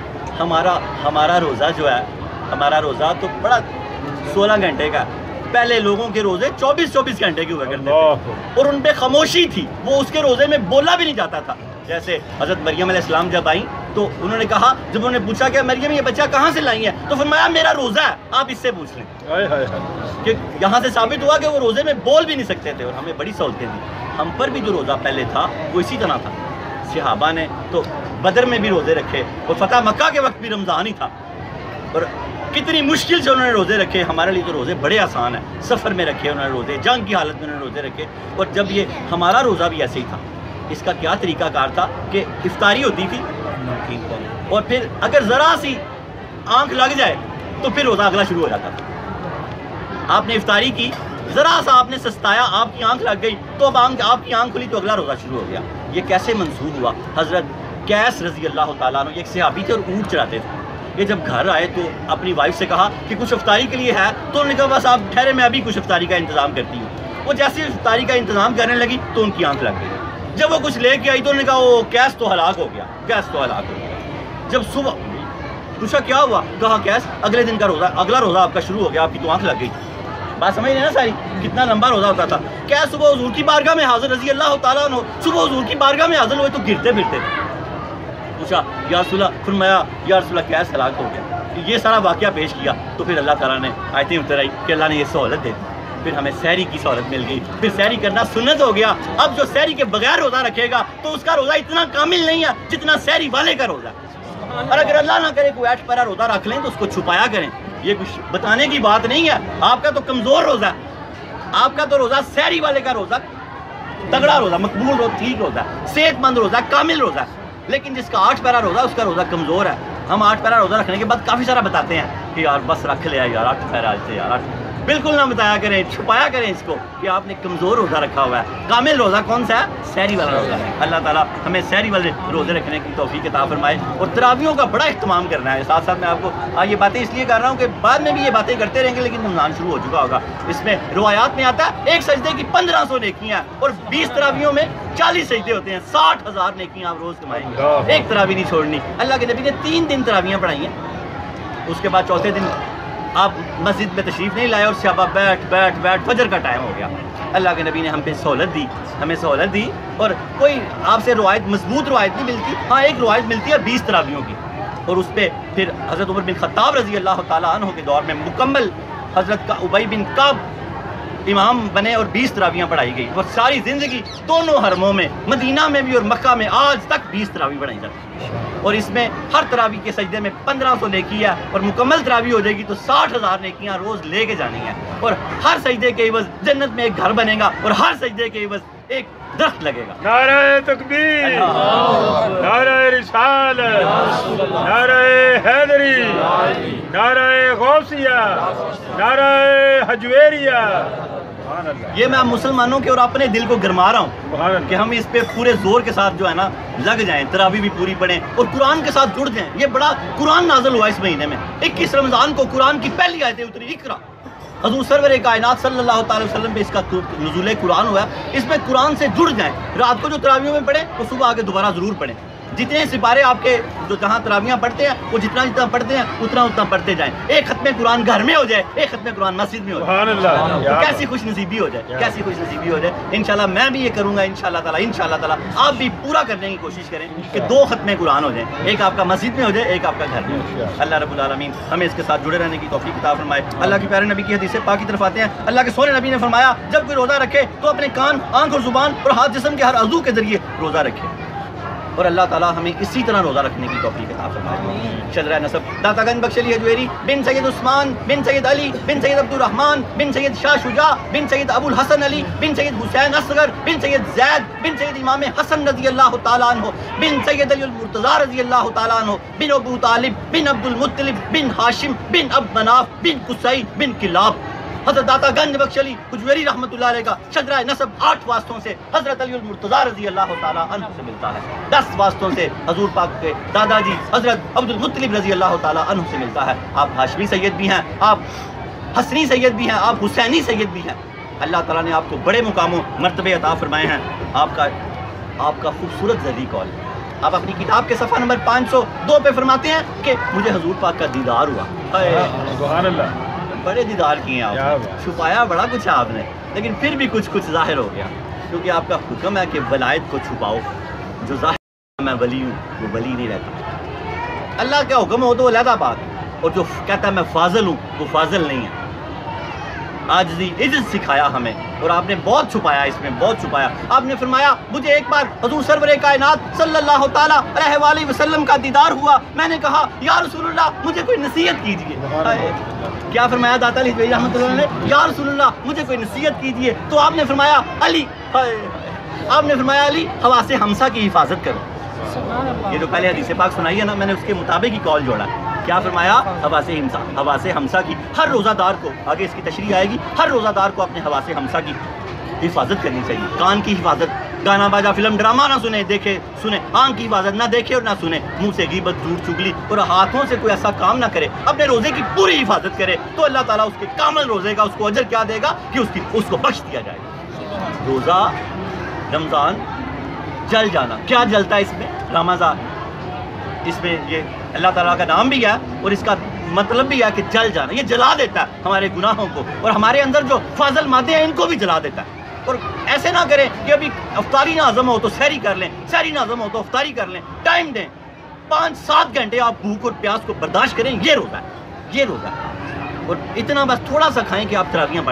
ہمارا ہمارا روزہ جو ہے، ہمارا روزہ تو بڑا سولہ گھنٹے کا. پہلے لوگوں کے روزے چوبیس چوبیس گھنٹے کے ہوا کرتے تھے اور ان پہ خاموشی تھی، وہ اس کے روزے میں بولا بھی نہیں جاتا تھا. جیسے حضرت مریم علیہ السلام جب آئیں تو انہوں نے کہا، جب انہوں نے پوچھا کہ مریم یہ بچہ کہاں سے لائی ہے، تو فرمایا میرا روزہ ہے، آپ اس سے پوچھ لیں. کہ یہاں سے ثابت ہوا کہ وہ روزے میں بول بھی نہیں سکتے تھے اور ہمیں بڑی سہولتیں دی. ہم پر بھی جو روزہ پہلے تھا وہ اسی طرح تھا. صحابہ نے تو بدر میں بھی روزے رکھے اور فتح مکہ کے وقت بھی رمضان ہی تھا، اور کتنی مشکل سے انہوں نے روزے رکھے. ہمارے لیے تو روزے بڑے آسان ہیں. سفر میں رکھے انہوں نے روزے، جنگ کی حالت میں انہوں نے روزے رکھے. اور جب یہ ہمارا روزہ بھی ایسے ہی تھا. اس کا کیا طریقہ کار تھا کہ افطاری ہوتی تھی اور پھر اگر ذرا سی آنکھ لگ جائے تو پھر روزہ اگلا شروع ہو جاتا تھا. آپ نے افطاری کی، ذرا سا آپ نے سستایا، آپ کی آنکھ لگ گئی تو اب آپ کی آنکھ کھلی تو اگلا روزہ شروع ہو گیا. یہ کیسے منسوخ ہوا؟ حضرت قیس رضی اللہ تعالیٰ عنہ ایک صحابی تھے اور اونٹ چلاتے تھے. یہ جب گھر آئے تو اپنی وائف سے کہا کہ کچھ افطاری کے لیے ہے، تو انہوں نے کہا بس آپ ٹھہرے، میں ابھی کچھ افطاری کا انتظام کرتی ہوں. وہ جیسے افطاری کا انتظام کرنے لگی تو ان کی آنکھ لگ گئی. جب وہ کچھ لے کے آئی تو انہوں نے کہا وہ قیس تو ہلاک ہو گیا، قیس تو ہلاک ہو گیا. جب صبح پوچھا کیا ہوا، کہا قیس اگلے دن کا روزہ، اگلا روزہ آپ کا شروع ہو گیا، آپ کی تو آنکھ لگ گئی. بات سمجھ رہے نا ساری، کتنا لمبا روزہ ہوتا تھا. قیس صبح حضور کی بارگاہ میں حاضر رضی اللہ تعالیٰ عنہ صبح حضور کی بارگاہ میں حاضر ہوئے تو گرتے پھرتے تھے. پوچھا یا رسول اللہ، فرمایا یا رسول اللہ قیس ہلاک ہو گیا. یہ سارا واقعہ پیش کیا تو پھر اللہ تعالیٰ نے آیتیں اتر آئی کہ اللہ نے یہ سہولت دے دی. پھر ہمیں سحری کی سہولت مل گئی، پھر سحری کرنا سنت ہو گیا۔ اب جو سحری کے بغیر روزہ رکھے گا تو اس کا روزہ اتنا کامل نہیں ہے جتنا سحری والے کا روزہ۔ اور اگر اللہ نہ کرے کوئی آٹھ پیرا روزہ رکھ لیں تو اس کو چھپایا کریں، یہ کچھ بتانے کی بات نہیں ہے۔ آپ کا تو کمزور روزہ ہے، آپ کا تو روزہ سحری والے کا روزہ تگڑا روزہ، مقبول روزہ، ٹھیک روزہ، صحت مند روزہ، کامل روزہ ہے۔ لیکن جس کا آٹھ پیرا روزہ اس کا روزہ کمزور ہے۔ ہم آٹھ پیرا روزہ رکھنے کے بعد کافی سارا بتاتے ہیں کہ یار بس رکھ لیا یار آٹھ پیرا سے یار آٹھ، بالکل نہ بتایا کریں، چھپایا کریں اس کو کہ آپ نے کمزور روزہ رکھا ہوا ہے۔ کامل روزہ کون سا ہے؟ سحری والا روزہ ہے۔ اللہ تعالیٰ ہمیں سحری والے روزے رکھنے کی توفیق عطا فرمائے، اور تراویحوں کا بڑا اہتمام کرنا ہے۔ ساتھ ساتھ میں آپ کو یہ باتیں اس لیے کر رہا ہوں کہ بعد میں بھی یہ باتیں کرتے رہیں گے لیکن رمضان شروع ہو چکا ہوگا۔ اس میں روایات میں آتا ہے ایک سجدے کی پندرہ سو نیکیاں، اور بیس تراویحوں میں چالیس سجدے ہوتے ہیں، ساٹھ ہزار نیکیاں آپ روز کمائیں گے، ایک تراویح نہیں چھوڑنی۔ اللہ کے نبی نے تین دن تراویحیں پڑھائی ہیں، اس کے بعد چوتھے دن آپ مسجد میں تشریف نہیں لائے اور صحابہ بیٹھ بیٹھ بیٹھ فجر کا ٹائم ہو گیا۔ اللہ کے نبی نے ہم پہ سہولت دی، ہمیں سہولت دی، اور کوئی آپ سے روایت مضبوط روایت نہیں ملتی، ہاں ایک روایت ملتی ہے بیس تراویحوں کی، اور اس پہ پھر حضرت عمر بن خطاب رضی اللہ تعالیٰ عنہ کے دور میں مکمل حضرت کا ابی بن کعب امام بنے اور بیس تراویحیں پڑھائی گئی، اور ساری زندگی دونوں حرموں میں مدینہ میں بھی اور مکہ میں آج تک بیس تراویح پڑھائی جاتی ہے، اور اس میں ہر تراویح کے سجدے میں پندرہ سو نیکی ہے، اور مکمل تراویح ہو جائے گی تو ساٹھ ہزار نیکیاں روز لے کے جانی ہیں، اور ہر سجدے کے عوض جنت میں ایک گھر بنے گا، اور ہر سجدے کے عوض ایک درخت لگے گا۔ نعرہ تکبیر، نعرہ رسالت، نعرہ حیدری، نعرہ غوثیہ، نعرہ حجویریہ۔ یہ میں مسلمانوں کے اور اپنے دل کو گرما رہا ہوں کہ ہم اس پہ پورے زور کے ساتھ جو ہے نا لگ جائیں، تراویح بھی پوری پڑھیں اور قرآن کے ساتھ جڑ جائیں۔ یہ بڑا قرآن نازل ہوا اس مہینے میں، اکیس رمضان کو قرآن کی پہلی آیتیں اتری، اقرا، حضور سرور کائنات صلی اللہ تعالی وسلم پہ اس کا نزول قرآن ہوا ہے۔ اس میں قرآن سے جڑ جائیں، رات کو جو تراویحوں میں پڑھیں وہ صبح آگے دوبارہ ضرور پڑھیں۔ جتنے سپارے آپ کے جو جہاں تراویحاں پڑھتے ہیں وہ جتنا جتنا پڑھتے ہیں اتنا اتنا پڑھتے جائیں۔ ایک ختم قرآن گھر میں ہو جائے، ایک ختم قرآن مسجد میں ہو جائے، تو کیسی خوش نصیبی ہو جائے، کیسی خوش نصیبی ہو جائے۔ انشاءاللہ میں بھی یہ کروں گا انشاءاللہ تعالیٰ، انشاءاللہ تعالیٰ آپ بھی پورا کرنے کی کوشش کریں کہ دو ختم قرآن ہو جائیں، ایک آپ کا مسجد میں ہو جائے، ایک آپ کا گھر میں ہو جائے۔ اللہ رب العالمین ہمیں اس کے ساتھ جڑے رہنے کی توفیق عطا فرمائے۔ اللہ کے پیارے نبی کی حدیث پاک کی طرف آتے ہیں۔ اللہ کے سونے نبی نے فرمایا جب کوئی روزہ رکھے تو اپنے کان، آنکھ اور زبان اور ہاتھ جسم کے ہر عضو کے ذریعے روزہ رکھے، اور اللہ تعالیٰ ہمیں اسی طرح روزہ رکھنے کی توفیق عطا فرمائے۔ چل رہا ہے نسب داتا گنج بخش علی حجویری بن سید عثمان بن سید علی بن سید عبد الرحمن بن سید شاہ شجاع بن سید ابو الحسن علی بن سید حسین اصغر بن سید زید بن سید امام حسن رضی اللہ تعالیٰ عنہ بن سید علی المرتضیٰ رضی اللہ تعالیٰ عنہ بن ابو طالب بن عبد المطلب بن ہاشم بن عبد مناف بن قصی بن کلاب۔ حضرت داتا گنج بخش علی حجویری رحمۃ اللہ علیہ کا شجرہ نسب آٹھ واسطوں سے حضرت علی المرتضیٰ رضی اللہ تعالیٰ عنہ سے ملتا ہے، دس واسطوں سے حضور پاک کے دادا جی حضرت عبد المطلب رضی اللہ تعالیٰ عنہ سے ملتا ہے۔ آپ ہاشمی سید بھی ہیں، آپ حسنی سید بھی ہیں، آپ حسینی سید بھی ہیں۔ اللہ تعالیٰ نے آپ کو بڑے مقام و مرتبے عطا فرمائے ہیں۔ آپ کا آپ کا خوبصورت ذری قول، آپ اپنی کتاب کے صفحہ نمبر پانچ سو دو پہ فرماتے ہیں کہ مجھے حضور پاک کا دیدار ہوا۔ سبحان اللہ، بڑے دیدار کیے ہیں آپ نے، چھپایا بڑا کچھ ہے آپ نے، لیکن پھر بھی کچھ کچھ ظاہر ہو گیا، کیونکہ آپ کا حکم ہے کہ ولایت کو چھپاؤ۔ جو ظاہر میں ولی ہوں وہ ولی نہیں رہتا، اللہ کا حکم ہو تو وہ علیحدہ بات، اور جو کہتا ہے میں فاضل ہوں وہ فاضل نہیں ہے۔ عاجزی عزت سکھایا ہمیں، اور آپ نے بہت چھپایا، اس میں بہت چھپایا۔ آپ نے فرمایا مجھے ایک بار حضور سرور کائنات صلی اللہ تعالیٰ علیہ وآلہ وسلم کا دیدار ہوا، میں نے کہا یا رسول اللہ مجھے کوئی نصیحت کیجیے۔ کیا فرمایا داتا علی حجویری رحمۃ اللہ نے؟ یا رسول اللہ مجھے کوئی نصیحت کیجیے، تو آپ نے فرمایا علی، آپ نے فرمایا علی حواس ہمسہ کی حفاظت کرو۔ یہ جو پہلے حدیث پاک سنائی ہے نا، میں نے اس کے مطابق ہی کال جوڑا۔ کیا فرمایا؟ حواس ہمسہ، حواس ہمسہ کی ہر روزہ دار کو، آگے اس کی تشریح آئے گی، ہر روزہ دار کو اپنے حواس ہمسہ کی حفاظت کرنی چاہیے۔ کان کی حفاظت، گانا باجا فلم ڈرامہ نہ سنے، دیکھے سنے۔ آنکھ کی حفاظت، نہ دیکھے اور نہ سنے۔ منہ سے غیبت، جھوٹ، چگلی اور ہاتھوں سے کوئی ایسا کام نہ کرے، اپنے روزے کی پوری حفاظت کرے، تو اللہ تعالیٰ اس کے کامل روزے کا اس کو اجر کیا دے گا کہ اس کی اس کو بخش دیا جائے گا۔ روزہ رمضان جل جانا، کیا جلتا ہے اس میں؟ رمضان، اس میں یہ اللہ تعالیٰ کا نام بھی ہے اور اس کا مطلب بھی ہے کہ جل جانا، یہ جلا دیتا ہے ہمارے گناہوں کو، اور ہمارے اندر جو فاضل مادے ہیں ان کو بھی جلا دیتا ہے۔ اور ایسے نہ کریں کہ ابھی افطاری نہ ہضم ہو تو سحری کر لیں، سحری نہ ہضم ہو تو افطاری کر لیں، ٹائم دیں، پانچ سات گھنٹے آپ بھوک اور پیاس کو برداشت کریں، یہ روزہ ہے، یہ روزہ ہے۔ اور اتنا بس تھوڑا سا کھائیں کہ آپ تراویحیں پڑھ لیں،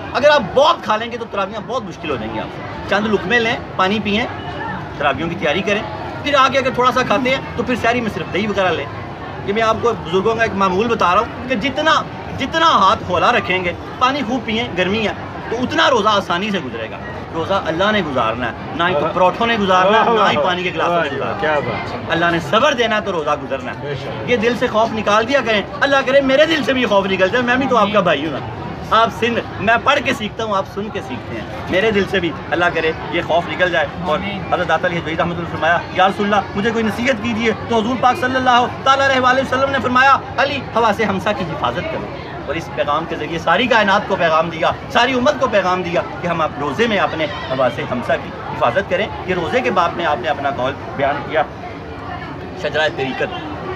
اگر آپ بہت کھا لیں گے تو تراویحاں بہت مشکل ہو جائیں گی آپ سے. چند لقمے لیں, پانی پئیں, تراویحوں کی تیاری کریں, پھر آگے اگر تھوڑا سا کھاتے ہیں تو پھر سحری میں صرف دہی وغیرہ لیں. یہ میں آپ کو بزرگوں کا ایک معمول بتا رہا ہوں کہ جتنا جتنا ہاتھ کھولا رکھیں گے, پانی خوب پئیں, گرمی ہے تو اتنا روزہ آسانی سے گزرے گا. روزہ اللہ نے گزارنا ہے, نہ ہی تو پروٹھوں نے گزارنا ہے, نہ ہی پانی کے گلاسوں نے گزارنا ہے. اللہ نے صبر دینا ہے تو روزہ گزرنا ہے. یہ دل سے خوف نکال دیا کریں. اللہ کرے میرے دل سے بھی خوف نکل جائے, میں بھی تو آپ کا بھائی ہوں نا. آپ سن میں پڑھ کے سیکھتا ہوں, آپ سن کے سیکھتے ہیں. میرے دل سے بھی اللہ کرے یہ خوف نکل جائے. اور حضرت داتا علی حجویری رحمۃ اللہ نے فرمایا, یا رسول اللہ مجھے کوئی نصیحت کیجیے. تو حضور پاک صلی اللہ تعالیٰ علیہ وآلہ وسلم نے فرمایا, علی حواس ہمسا کی حفاظت کرو. اور اس پیغام کے ذریعے ساری کائنات کو پیغام دیا, ساری امت کو پیغام دیا کہ ہم آپ روزے میں اپنے حواس ہمسا کی حفاظت کریں. یہ روزے کے باب میں آپ نے اپنا قول بیان کیا. شجرہ طریقت,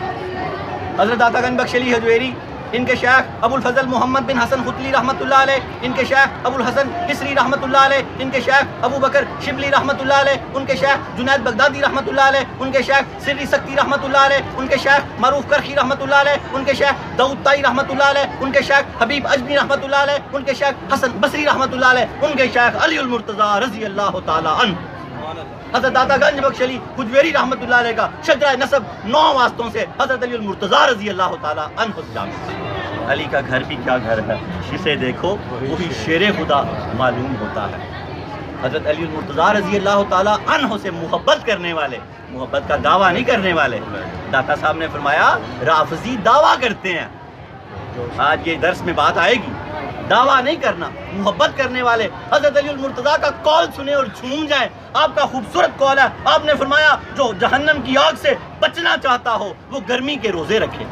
حضرت داتا گنج بخش علی حجویری, ان کے شیخ ابو الفضل محمد بن حسن ختلی رحمۃ اللہ علیہ, ان کے شیخ ابو الحسن حسری رحمۃ اللہ علیہ, ان کے شیخ ابو بکر شبلی رحمۃ اللہ علیہ, ان کے شیخ جنید بغدادی رحمۃ اللہ علیہ, ان کے شیخ سری سکتی رحمۃ اللہ علیہ, ان کے شیخ معروف کرخی رحمۃ اللہ علیہ, ان کے شیخ داؤد طائی رحمۃ اللہ علیہ, ان کے شیخ حبیب اجمی رحمۃ اللہ علیہ, ان کے شیخ حسن بصری رحمۃ اللہ علیہ, ان کے شیخ علی المرتضیٰ رضی اللہ تعالیٰ عنہ. حضرت داتا گنج بخش علی حجویری رحمت اللہ علیہ کا شجرہ نسب نو واسطوں سے حضرت علی المرتضیٰ رضی اللہ تعالیٰ عنہ سے جامع ہے. علی کا گھر بھی کیا گھر ہے, جسے دیکھو وہی شیر خدا معلوم ہوتا ہے. حضرت علی المرتضیٰ رضی اللہ تعالیٰ عنہ سے محبت کرنے والے, محبت کا دعویٰ نہیں کرنے والے. داتا صاحب نے فرمایا رافضی دعویٰ کرتے ہیں. آج یہ درس میں بات آئے گی, دعویٰ نہیں کرنا, محبت کرنے والے. حضرت علی المرتضیٰ کا قول سنیں اور جھوم جائیں. آپ کا خوبصورت قول ہے, آپ نے فرمایا جو جہنم کی آگ سے بچنا چاہتا ہو وہ گرمی کے روزے رکھے.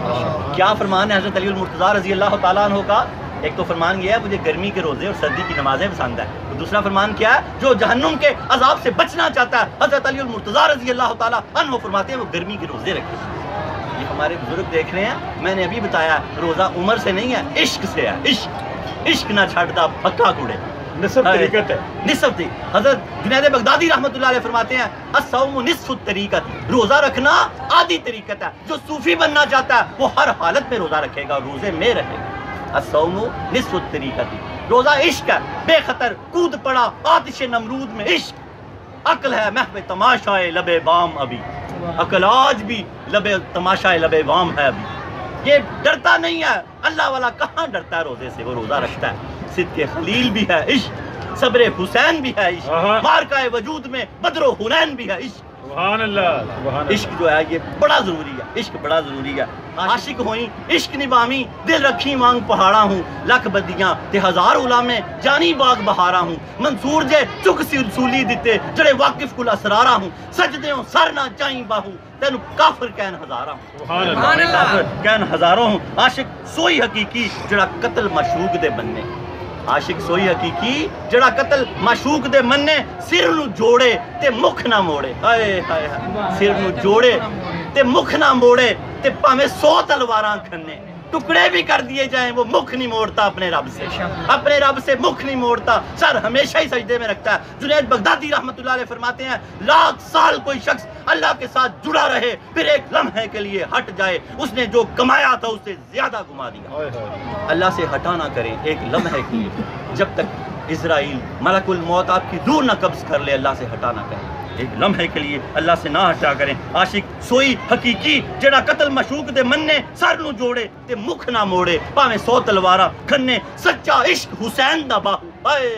کیا فرمان ہے حضرت علی المرتضیٰ رضی اللہ تعالیٰ عنہ کا؟ ایک تو فرمان یہ ہے مجھے گرمی کے روزے اور سردی کی نمازیں پسند ہے. دوسرا فرمان کیا ہے, جو جہنم کے عذاب سے بچنا چاہتا ہے حضرت علی المرتضیٰ رضی اللہ تعالیٰ عنہ فرماتے ہیں وہ گرمی کے روزے رکھے. یہ ہمارے بزرگ دیکھ رہے ہیں, میں نے ابھی بتایا روزہ عمر سے نہیں ہے, عشق سے ہے. عشق عشق نہ چھڑتا پکا کوڑے, نصف طریقت ہے, نصف تھی. حضرت جنید بغدادی رحمت اللہ علیہ فرماتے ہیں الصوم نصف الطریقت, روزہ رکھنا آدھی طریقت ہے. جو صوفی بننا چاہتا ہے وہ ہر حالت میں روزہ رکھے گا, روزے میں رہے گا. الصوم نصف الطریقت, روزہ عشق ہے, بے خطر کود پڑا آتش نمرود میں عشق. عقل ہے محو تماشائے لب بام ابھی, عقل آج بھی لب تماشائے لب بام ہے ابھی. یہ ڈرتا نہیں ہے, اللہ والا کہاں ڈرتا ہے روزے سے, وہ روزہ رکھتا ہے. صدق خلیل بھی ہے عشق, صبر حسین بھی ہے عشق, مارکہ وجود میں بدر و حنین بھی ہے عشق. سبحان اللہ, سبحان اللہ. عشق جو ہے یہ بڑا ضروری ہے, عشق بڑا ضروری ہے. عاشق ہوئیں عشق نبامی, دل رکھی مانگ پہاڑا ہوں, لکھ بدیاں تے ہزار علامے جانی باغ بہارا ہوں. منصور جے چک سی رسولی دیتے جڑے واقف کل اسرارا ہوں. سجدے ہوں سر نہ چائیں باہوں, تینو کافر کہن ہزارہ ہوں. سبحان اللہ, کافر کہن ہزاروں ہوں. عاشق سوئی حقیقی جڑا قتل مشوق دے بننے, عاشق سوئی حقیقی جڑا قتل معشوق دے مننے. سر نو جوڑے تے مکھ نہ موڑے, ہائے ہائے سر نو جوڑے تے مکھ نہ موڑے, تے پاویں سو تلواراں کھنے. ٹکڑے بھی کر دیے جائیں وہ مکھ نہیں موڑتا اپنے رب سے, اپنے رب سے مکھ نہیں موڑتا, سر ہمیشہ ہی سجدے میں رکھتا ہے. جنید بغدادی رحمت اللہ علیہ فرماتے ہیں لاکھ سال کوئی شخص اللہ کے ساتھ جڑا رہے پھر ایک لمحے کے لیے ہٹ جائے, اس نے جو کمایا تھا اس سے زیادہ گما دیا. اللہ سے ہٹا نہ کریں ایک لمحے کے لیے, جب تک اسرائیل ملک الموت آپ کی روح نہ قبض کر لے اللہ سے ہٹا نہ کریں. ایک لمحے کے لیے اللہ سے نہ ہٹا کریں. عاشق سوئی حقیقی جڑا قتل مشوق دے مننے, سر نو جوڑے تے مکھ نہ موڑے, پاویں سو تلوارا کھنے. سچا عشق حسین دا باہو,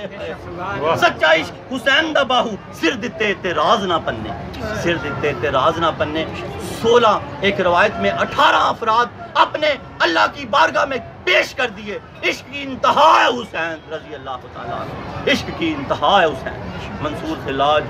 سچا عشق حسین دا باہو, سر دتے تے راز نہ پنے, سر دتے تے راز نہ پنے. سولہ ایک روایت میں اٹھارہ افراد اپنے اللہ کی بارگاہ میں پیش کر دیے. عشق کی انتہا ہے حسین رضی اللہ تعالیٰ, عشق کی انتہا ہے حسین. منصور حلاج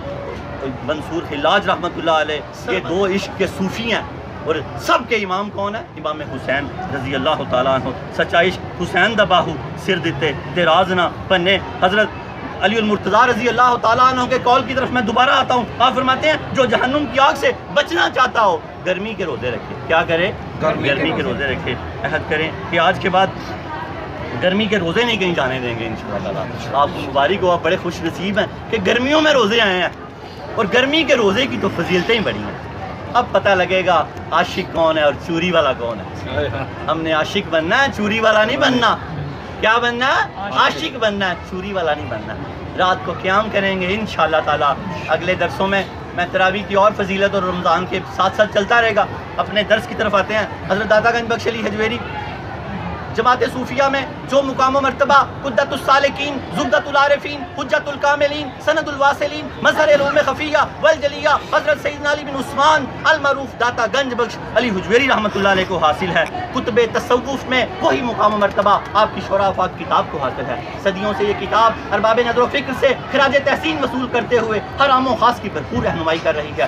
منصور حلاج رحمت اللہ علیہ یہ دو عشق کے صوفی ہیں, اور سب کے امام کون ہے؟ امام حسین رضی اللہ تعالیٰ عنہ. سچا عشق حسین دا باہو, سر دیتے تے راز نہ پنے. حضرت علی المرتضیٰ رضی اللہ تعالیٰ عنہ کے قول کی طرف میں دوبارہ آتا ہوں. آپ فرماتے ہیں جو جہنم کی آگ سے بچنا چاہتا ہو گرمی کے روزے رکھے. کیا کرے؟ گرمی کے روزے رکھے. عہد کریں کہ آج کے بعد گرمی کے روزے نہیں کہیں جانے دیں گے انشاءاللہ تعالیٰ. آپ کو مبارک ہو, آپ بڑے خوش نصیب ہیں کہ گرمیوں میں روزے آئے ہیں, اور گرمی کے روزے کی تو فضیلتیں ہی بڑی ہیں. اب پتہ لگے گا عاشق کون ہے اور چوری والا کون ہے. ہم نے عاشق بننا ہے, چوری والا نہیں بننا. کیا بننا ہے؟ عاشق بننا ہے، چوری والا نہیں بننا۔ رات کو قیام کریں گے انشاءاللہ تعالیٰ۔ اگلے درسوں میں میں تراویح کی اور فضیلت اور رمضان کے ساتھ ساتھ چلتا رہے گا۔ اپنے درس کی طرف آتے ہیں۔ حضرت داتا گنج بخش علی حجویری جماعت صوفیہ میں جو مقام و مرتبہ قدت السالکین، زبدۃ العارفین، حجت الکاملین، سند الواصلین، مظہر علوم خفیہ والجلیہ حضرت سیدنا علی بن عثمان المعروف داتا گنج بخش علی حجویری رحمۃ اللہ علیہ کو حاصل ہے۔ کتب تصوف میں وہی مقام و مرتبہ آپ کی شورا افاق کتاب کو حاصل ہے۔ صدیوں سے یہ کتاب ارباب نظر و فکر سے خراج تحسین وصول کرتے ہوئے ہر عام و خاص کی بھرپور رہنمائی کر رہی ہے۔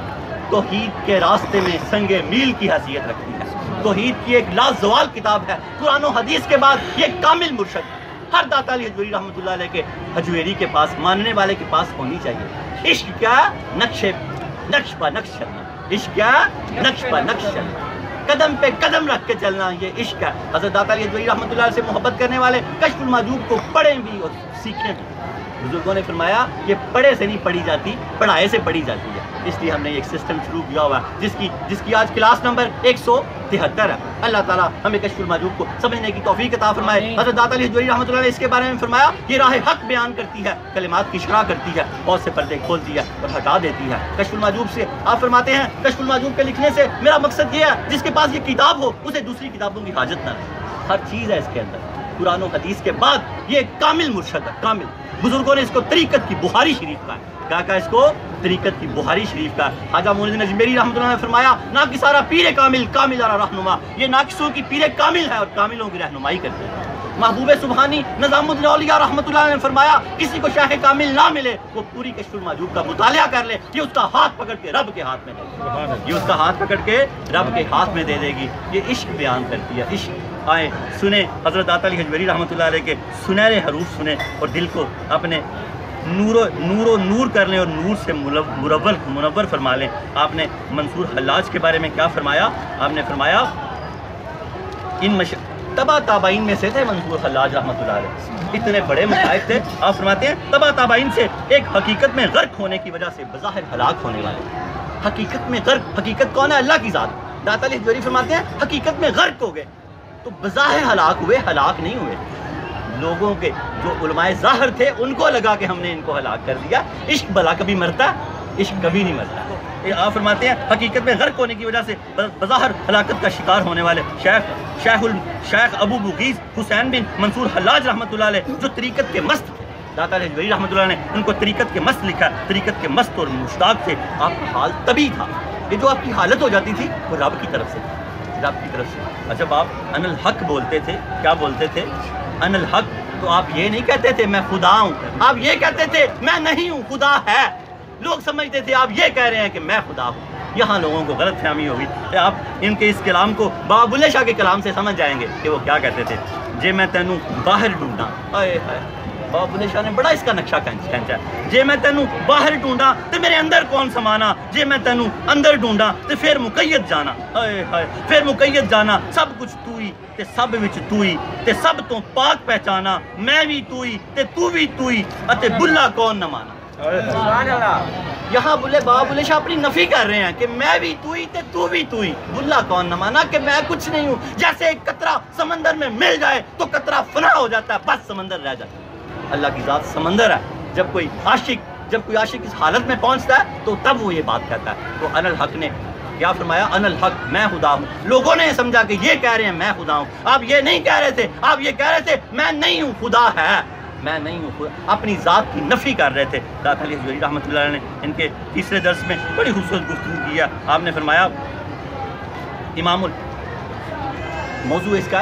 توحید کے راستے میں سنگ میل کی حیثیت رکھتی ہے۔ توحید کی ایک لازوال کتاب ہے۔ قرآن و حدیث کے بعد یہ کامل مرشد ہر داتا علی حجویری رحمۃ اللہ علیہ کے حجویری کے پاس، ماننے والے کے پاس ہونی چاہیے۔ عشق کیا؟ نقش نقش پہ نقش چلنا۔ عشق کیا؟ نقش پہ نقش چلنا، قدم پہ قدم رکھ کے چلنا، یہ عشق ہے۔ حضرت داتا علی حجویری رحمۃ اللہ علیہ سے محبت کرنے والے کشف المحجوب کو پڑھیں بھی اور سیکھیں بھی۔ بزرگوں نے فرمایا یہ پڑھے سے نہیں پڑھی جاتی، پڑھائے سے پڑھی جاتی ہے۔ اس لیے ہم نے ایک سسٹم شروع کیا ہوا ہے جس کی جس کی آج کلاس نمبر ایک سو تہتر ہے۔ اللہ تعالیٰ ہمیں کشف المحجوب کو سمجھنے کی توفیق عطا فرمائے۔ حضرت داتا علی حجویری رحمۃ اللہ علیہ اس کے بارے میں فرمایا یہ راہ حق بیان کرتی ہے، کلمات کی شرح کرتی ہے، بہت سے پردے کھولتی ہے اور ہٹا دیتی ہے۔ کشف المحجوب سے آپ فرماتے ہیں کشف المحجوب کے لکھنے سے میرا مقصد یہ ہے جس کے پاس یہ کتاب ہو اسے دوسری کتابوں کی حاجت نہ رہے۔ ہر چیز ہے اس کے اندر، قرآن و حدیث کے بعد یہ کامل مرشد ہے، کامل۔ بزرگوں نے اس کو طریقت کی بخاری شریف کا ہے، کیا کہا اس کو؟ طریقت کی بخاری شریف کا۔ خواجہ معین الدین اجمیری رحمۃ اللہ نے فرمایا ناقصارہ پیر کامل، کامل آرا رہنما، یہ ناقصوں کی پیر کامل ہے اور کاملوں کی رہنمائی کرتے ہیں۔ محبوب سبحانی نظام الدین اولیاء رحمۃ اللہ نے فرمایا کسی کو شیخ کامل نہ ملے وہ پوری کشف المحجوب کا مطالعہ کر لے، یہ اس کا ہاتھ پکڑ کے رب کے ہاتھ میں دے گی، یہ اس کا ہاتھ پکڑ کے رب کے ہاتھ میں دے دے گی۔ یہ عشق بیان کرتی ہے، عشق۔ آئیں سنیں حضرت داتا علی حجویری رحمۃ اللہ علیہ کے سنہرے حروف سنیں اور دل کو اپنے نور و نور و نور کر لیں اور نور سے مرور منور فرما لیں۔ آپ نے منصور حلاج کے بارے میں کیا فرمایا؟ آپ نے فرمایا ان مش... تبا تابعین میں سے تھے منصور حلاج رحمۃ اللہ علیہ، اتنے بڑے مشائخ تھے۔ آپ فرماتے ہیں تبا تابعین سے ایک حقیقت میں غرق ہونے کی وجہ سے بظاہر ہلاک ہونے والے۔ حقیقت میں غرق، حقیقت کون ہے؟ اللہ کی ذات۔ داتا علی حجویری فرماتے ہیں حقیقت میں غرق ہو گئے تو بظاہر ہلاک ہوئے، ہلاک نہیں ہوئے۔ لوگوں کے جو علماء ظاہر تھے ان کو لگا کہ ہم نے ان کو ہلاک کر دیا۔ عشق بھلا کبھی مرتا؟ عشق کبھی نہیں مرتا۔ آپ فرماتے ہیں حقیقت میں غرق ہونے کی وجہ سے بظاہر ہلاکت کا شکار ہونے والے شیخ شیخ شیخ ابو بغیث حسین بن منصور حلاج رحمۃ اللہ علیہ جو طریقت کے مست تھے، داتا علی حجویری رحمۃ اللہ نے ان کو طریقت کے مست لکھا، طریقت کے مست اور مشتاق تھے۔ آپ کا حال تبھی تھا، یہ جو آپ کی حالت ہو جاتی تھی وہ رب کی طرف سے، رب کی طرف سے۔ جب آپ ان الحق بولتے تھے، کیا بولتے تھے؟ ان الحق، تو آپ یہ نہیں کہتے تھے میں خدا ہوں، آپ یہ کہتے تھے میں نہیں ہوں، خدا ہے۔ لوگ سمجھتے تھے آپ یہ کہہ رہے ہیں کہ میں خدا ہوں۔ یہاں لوگوں کو غلط فہمی ہوگی کہ آپ ان کے اس کلام کو بابا بلے شاہ کے کلام سے سمجھ جائیں گے کہ وہ کیا کہتے تھے، جے میں تینوں باہر ڈھونڈا۔ آئے ہائے، بابا بلے شاہ نے بڑا اس کا نقشہ کھینچا ہے۔ جے میں تینوں باہر ڈھونڈا تو میرے اندر کون سمانا، جے میں تینوں اندر ڈھونڈا تو پھر مقید جانا۔ آئے ہائے، پھر مقید جانا، سب کچھ تو ہی تے سب وچ تو ہی تے سب تو پاک پہچانا، میں بھی تو ہی تے تو بھی تو ہی اتے بلا کون نہ مانا۔ سبحان اللہ۔ یہاں بلے بابا بلے شاہ اپنی نفی کر رہے ہیں کہ میں بھی تو ہی تے تو بھی تو ہی، بلا کون نہ مانا کہ میں کچھ نہیں ہوں۔ جیسے ایک قطرہ سمندر میں مل جائے تو قطرہ فنا ہو جاتا ہے، بس سمندر رہ جاتا ہے۔ اللہ کی ذات سمندر ہے۔ جب کوئی عاشق جب کوئی عاشق اس حالت میں پہنچتا ہے تو تب وہ یہ بات کہتا ہے۔ تو ان الحق نے کیا فرمایا؟ ان الحق، میں خدا ہوں۔ لوگوں نے سمجھا کہ یہ کہہ رہے ہیں میں خدا ہوں، آپ یہ نہیں کہہ رہے تھے، آپ یہ کہہ رہے تھے میں نہیں ہوں، خدا ہے، میں نہیں ہوں خدا، اپنی ذات کی نفی کر رہے تھے۔ داتا علی حجویری رحمۃ اللہ نے ان کے تیسرے درس میں بڑی خوبصورت گفتگو کیا۔ آپ نے فرمایا امام ال موضوع اس کا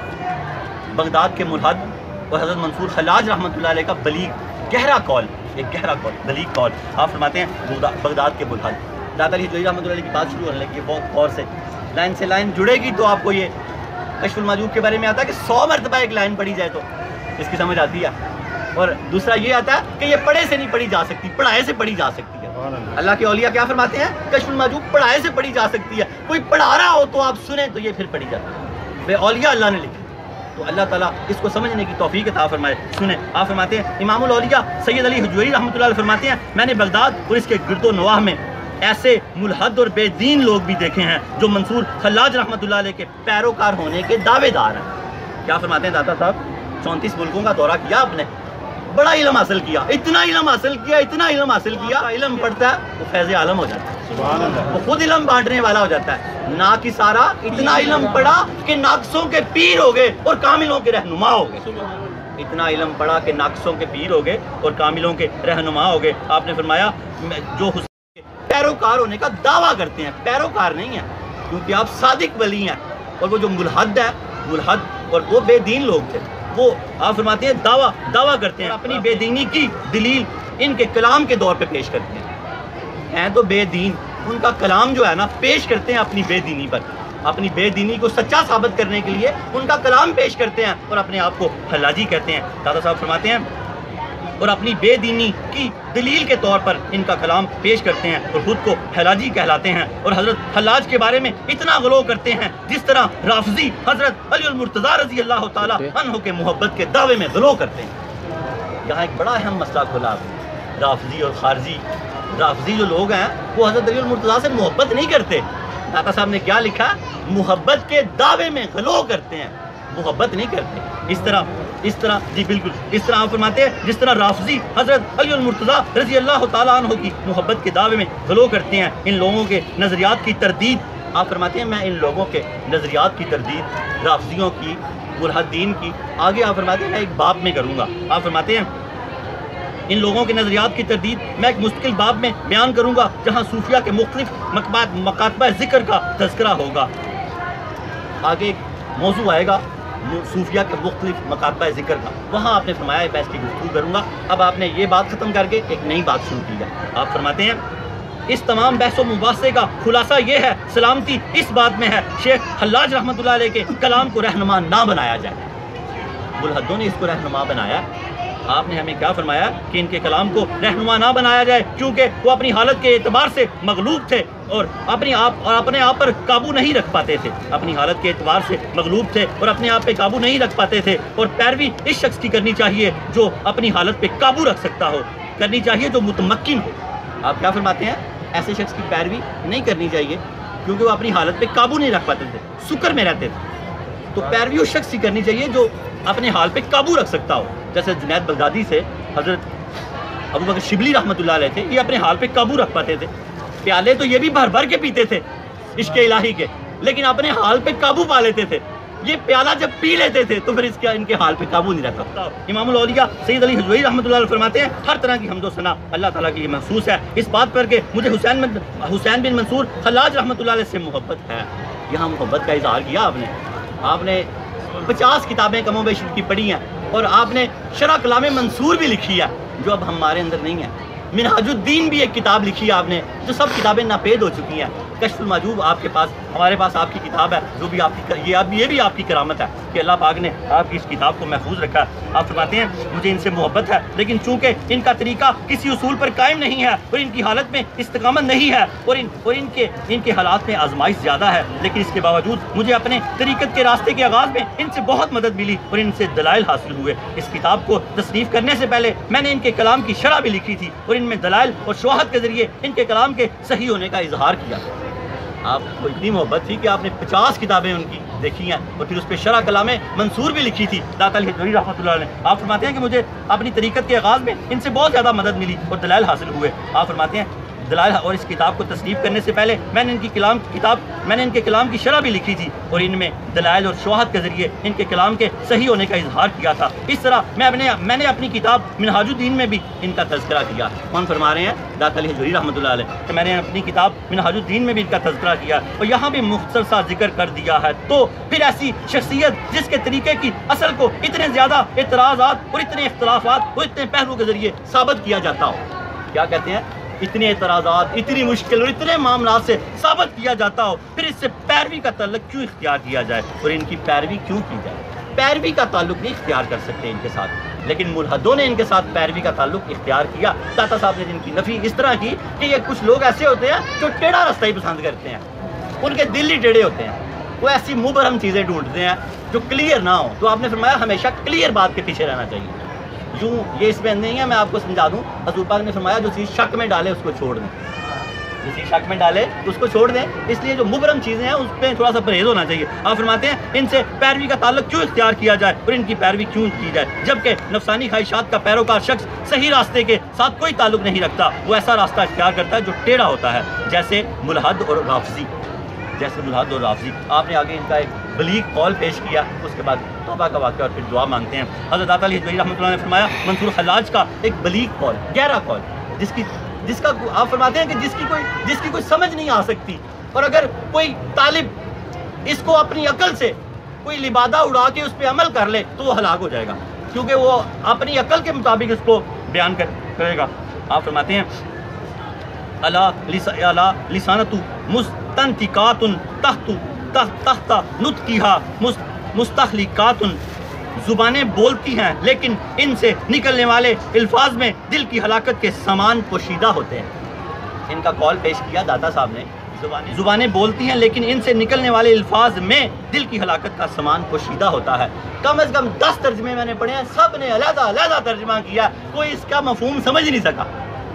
بغداد کے ملحد اور حضرت منصور حلاج رحمۃ اللہ علیہ کا بلیغ گہرا قول، ایک گہرا قول، بلیغ قول۔ آپ فرماتے ہیں بغداد کے ملحد، داتا علی حجویری رحمۃ اللہ علیہ کی بات شروع ہونے لگی ہے بہت غور سے، لائن سے لائن جڑے گی تو آپ کو یہ کشف المحجوب کے بارے میں آتا ہے کہ سو مرتبہ ایک لائن پڑھی جائے تو اس کی سمجھ آتی ہے۔ اور دوسرا یہ آتا ہے کہ یہ پڑھے سے نہیں پڑھی جا سکتی، پڑھائے سے پڑھی جا سکتی ہے۔ اللہ کے اولیاء کیا فرماتے ہیں؟ کشف المحجوب پڑھائے سے پڑھی جا سکتی ہے، کوئی پڑھا رہا ہو تو آپ سنیں تو یہ پھر پڑھی جاتی ہے۔ بے اولیاء اللہ نے لکھی، تو اللہ تعالیٰ اس کو سمجھنے کی توفیق عطا فرمائے۔ سنیں، آپ فرماتے ہیں امام الاولیاء سید علی حجویری رحمۃ اللہ علیہ فرماتے ہیں میں نے بغداد اور اس کے گرد و نواح میں ایسے ملحد اور بے دین لوگ بھی دیکھے ہیں جو منصور حلاج رحمۃ اللہ علیہ کے پیروکار ہونے کے دعوے دار ہیں۔ کیا فرماتے ہیں داتا صاحب؟ चौंतीस मुल्कों का दौरा किया आपने, बड़ा इल्म हासिल किया, इतना इल्म हासिल किया, इतना इल्म हासिल किया, इल्म पढ़ता है वो फैज़ आलम हो जाता है, वो खुद इल्म बांटने वाला हो जाता है। ना कि सारा इतना इल्म पढ़ा कि नाक़िसों के पीर हो गए और कामिलों के रहनुमा हो गए। इतना इल्म पढ़ा कि नाक़िसों के पीर हो गए और कामिलों के रहनुमा हो गए। आपने फरमाया जो हुसैन के पैरोकार होने का दावा करते हैं, पैरोकार नहीं है, क्योंकि आप सादिक वली हैं। और वो जो मुलहद है, मुलहद और वो बेदीन लोग थे, वो आप फरमाते हैं दावा दावा करते हैं, अपनी बेदीनी की दलील इनके कलाम के दौर पे पेश करते हैं। हैं तो बेदीन, उनका कलाम जो है ना पेश करते हैं अपनी बेदीनी पर, अपनी बेदीनी को सच्चा साबित करने के लिए उनका कलाम पेश करते हैं और अपने आप को हल्लाजी कहते हैं। दादा साहब फरमाते हैं और अपनी बेदीनी की दलील के तौर पर इनका कलाम पेश करते हैं और खुद को हलाजी कहलाते हैं और हज़रत हल्लाज के बारे में इतना गलो करते हैं जिस तरह राफजी हज़रत अली मुर्तज़ा रज़ी अल्लाह ताला अन्हु के मोहब्बत के दावे में गलो करते हैं। यहाँ एक बड़ा अहम मसला खोला राफजी और खारजी। राफजी जो लोग हैं वो हज़रत अली मुर्तज़ा से मोहब्बत नहीं करते। दाता साहब ने क्या लिखा, मोहब्बत के दावे में गलो करते हैं, मोहब्बत नहीं करते। इस तरह इस तरह जी बिल्कुल इस तरह आप फरमाते हैं जिस तरह राफजी हज़रत अली मुर्तज़ा रज़ी अल्लाह ताला अन्हु की मोहब्बत के दावे में गलो करते हैं। इन लोगों के नज़रियात की तरदीद, आप फरमाते हैं मैं इन लोगों के नज़रियात की तरदीद राफजियों की, मुल्हदीन की आगे आप फरमाते हैं मैं एक बाब में करूँगा। आप फरमाते हैं इन लोगों के नज़रियात की तरदीद मैं एक मुस्तकिल बाब में बयान करूँगा जहाँ सूफिया के मुख्तलिफ मकातबा ज़िक्र का तज़किरा होगा। आगे एक मौजू आएगा सूफिया के मुख्तलिफ मकातबा ज़िक्र का, वहाँ आपने फरमाया मैं इसकी गुफ्तगू करूँगा। अब आपने ये बात ख़त्म करके एक नई बात शुरू की है। आप फरमाते हैं इस तमाम बहसो मुबासे का खुलासा ये है, सलामती इस बात में है शेख हल्लाज रहमतुल्लाह अलैह के कलाम को रहनुमा ना बनाया जाए। मुल्हदों ने इसको रहनुमा बनाया, आपने हमें क्या फरमाया कि इनके कलाम को रहनुमा ना बनाया जाए क्योंकि वो अपनी हालत के एतबार से मगलूब थे और अपनी आप और अपने आप पर काबू नहीं रख पाते थे, अपनी हालत के एतबार से मगलूब थे और अपने आप पे काबू नहीं रख पाते थे। और पैरवी इस शख्स की करनी चाहिए जो अपनी हालत पे काबू रख सकता हो, करनी चाहिए जो मुतमक्किन हो। आप क्या फरमाते हैं, ऐसे शख्स की पैरवी नहीं करनी चाहिए क्योंकि वो अपनी हालत पे काबू नहीं रख पाते थे, सुकर में रहते थे। तो पैरवी उस शख्स की करनी चाहिए जो अपने हाल पे काबू रख सकता हो। जैसे जुनैद बगदादी से हज़रत अबू बकर शिबली रहमतुल्लाह अलैह थे, ये अपने हाल पे काबू रख पाते थे। प्याले तो ये भी भर भर के पीते थे इश्क़ इलाही के, लेकिन अपने हाल पे काबू पा लेते थे। ये प्याला जब पी लेते थे तो फिर इसके इनके हाल पे काबू नहीं रख सकता। इमामुल औलिया सैयद अली हुजैरी रहमतुल्लाह अलैह फरमाते हैं हर तरह की हम्दो सना अल्लाह ताला के लिए महसूस है, इस बात पर कि मुझे हुसैन हुसैन बिन मंसूर हल्लाज रहमतुल्लाह अलैह से मोहब्बत है। यहाँ मोहब्बत का इजहार किया आपने। आपने पचास किताबें कमो बेश की पढ़ी हैं और आपने शरह कलाम मंसूर भी लिखी है जो अब हमारे अंदर नहीं है। मिनहाजुद्दीन भी एक किताब लिखी है आपने, जो सब किताबें नापेद हो चुकी हैं। कश्फुल माजूब आपके पास, हमारे पास आपकी किताब है जो भी आपकी, ये आप ये भी आपकी करामत है कि अल्लाह पाक ने आपकी इस किताब को महफूज रखा है। आप फरमाते हैं मुझे इनसे मोहब्बत है लेकिन चूंकि इनका तरीका किसी उसूल पर कायम नहीं है और इनकी हालत में इस्तिकामत नहीं है और इन और इनके इनके हालात में आजमाइश ज़्यादा है, लेकिन इसके बावजूद मुझे अपने तरीक़त के रास्ते के आगाज़ में इनसे बहुत मदद मिली और इनसे दलाइल हासिल हुए। इस किताब को तसनीफ़ करने से पहले मैंने इनके कलाम की शरह भी लिखी थी और इनमें दलाइल और शवाहद के ज़रिए इनके कलाम के सही होने का इजहार किया। आपको इतनी मोहब्बत थी कि आपने पचास किताबें उनकी देखी हैं और फिर उस पर शरह कलाम मंसूर भी लिखी थी दाता अली हुजैरी रहमतुल्लाह अलैह। आप फरमाते हैं कि मुझे अपनी तरीक़त के आगाज़ में इनसे बहुत ज़्यादा मदद मिली और दलाइल हासिल हुए। आप फरमाते हैं दलाइल और इस किताब को तसनीफ़ करने से पहले मैंने इनकी कलाम किताब मैंने इनके कलाम की शरह भी लिखी थी और इनमें दलाइल और शवाहद के ज़रिए इनके कलाम के सही होने का इजहार किया था। इस तरह मैं अपने मैंने अपनी किताब मिनहाजुद्दीन में भी इनका तज़किरा किया। कौन फरमा रहे हैं, दाता अली हुजैरी रहमतुल्लाह अलैह, कि मैंने अपनी किताब मिनहाजुद्दीन में भी इनका तज़किरा किया और यहाँ भी मुख्तसर सा जिक्र कर दिया है। तो फिर ऐसी शख्सियत जिसके तरीके की असल को इतने ज़्यादा एतराज़ात और इतने इख्तलाफात और इतने पहलू के ज़रिए साबित किया जाता हो, क्या कहते हैं, इतने एतराज़ात, इतनी मुश्किल और इतने मामला से साबित किया जाता हो, फिर इससे पैरवी का ताल्लुक क्यों इख्तियार किया जाए और इनकी पैरवी क्यों की जाए। पैरवी का ताल्लुक नहीं इख्तियार कर सकते इनके साथ, लेकिन मुल्हदों ने इनके साथ पैरवी का ताल्लुक इख्तियार किया। दाता साहब ने जिनकी नफ़ी इस तरह की कि ये कुछ लोग ऐसे होते हैं जो टेढ़ा रास्ता ही पसंद करते हैं, उनके दिल ही टेढ़े होते हैं, वो ऐसी मुबरम चीज़ें ढूंढते हैं जो क्लियर ना हो। तो आपने फरमाया हमेशा क्लियर बात के पीछे रहना चाहिए। यूँ ये इसमें नहीं है, मैं आपको समझा दूँ, हज़ूर पाक ने फरमाया जो चीज़ शक में डाले उसको छोड़ दें। کسی شک میں ڈالے اس کو چھوڑ دیں. اس لیے جو مبرم چیزیں ہیں اس پہ تھوڑا سا پرہیز ہونا چاہیے. آپ فرماتے ہیں ان سے پیروی کا تعلق کیوں اختیار کیا جائے اور ان کی پیروی کیوں کی جائے, جبکہ نفسانی خواہشات کا پیروکار شخص صحیح راستے کے ساتھ کوئی تعلق نہیں رکھتا, وہ ایسا راستہ اختیار کرتا ہے جو ٹیڑھا ہوتا ہے, جیسے ملحد اور رافضی جیسے ملحد اور رافضی. آپ نے آگے ان کا ایک بلیغ قول پیش کیا, اس کے بعد توبہ کا واقعہ اور پھر دعا مانگتے ہیں. حضرت عطا علی حجویری رحمۃ اللہ نے فرمایا منصور خلاج کا ایک بلیغ قول, گہرا قول, جس کی جس کا آپ فرماتے ہیں کہ جس کی کوئی جس کی کوئی سمجھ نہیں آ سکتی, اور اگر کوئی طالب اس کو اپنی عقل سے کوئی لبادہ اڑا کے اس پہ عمل کر لے تو وہ ہلاک ہو جائے گا, کیونکہ وہ اپنی عقل کے مطابق اس کو بیان کرے گا. آپ فرماتے ہیں الا لسانۃ مستنطقات تحت تحت نطقها مستخلقات, زبانیں بولتی ہیں لیکن ان سے نکلنے والے الفاظ میں دل کی ہلاکت کے سامان پوشیدہ ہوتے ہیں. ان کا قول پیش کیا داتا صاحب نے, زبانیں بولتی ہیں لیکن ان سے نکلنے والے الفاظ میں دل کی ہلاکت کا سامان پوشیدہ ہوتا ہے. کم از کم دس ترجمے میں نے پڑھے ہیں, سب نے علیحدہ علیحدہ ترجمہ کیا, کوئی اس کا مفہوم سمجھ نہیں سکا.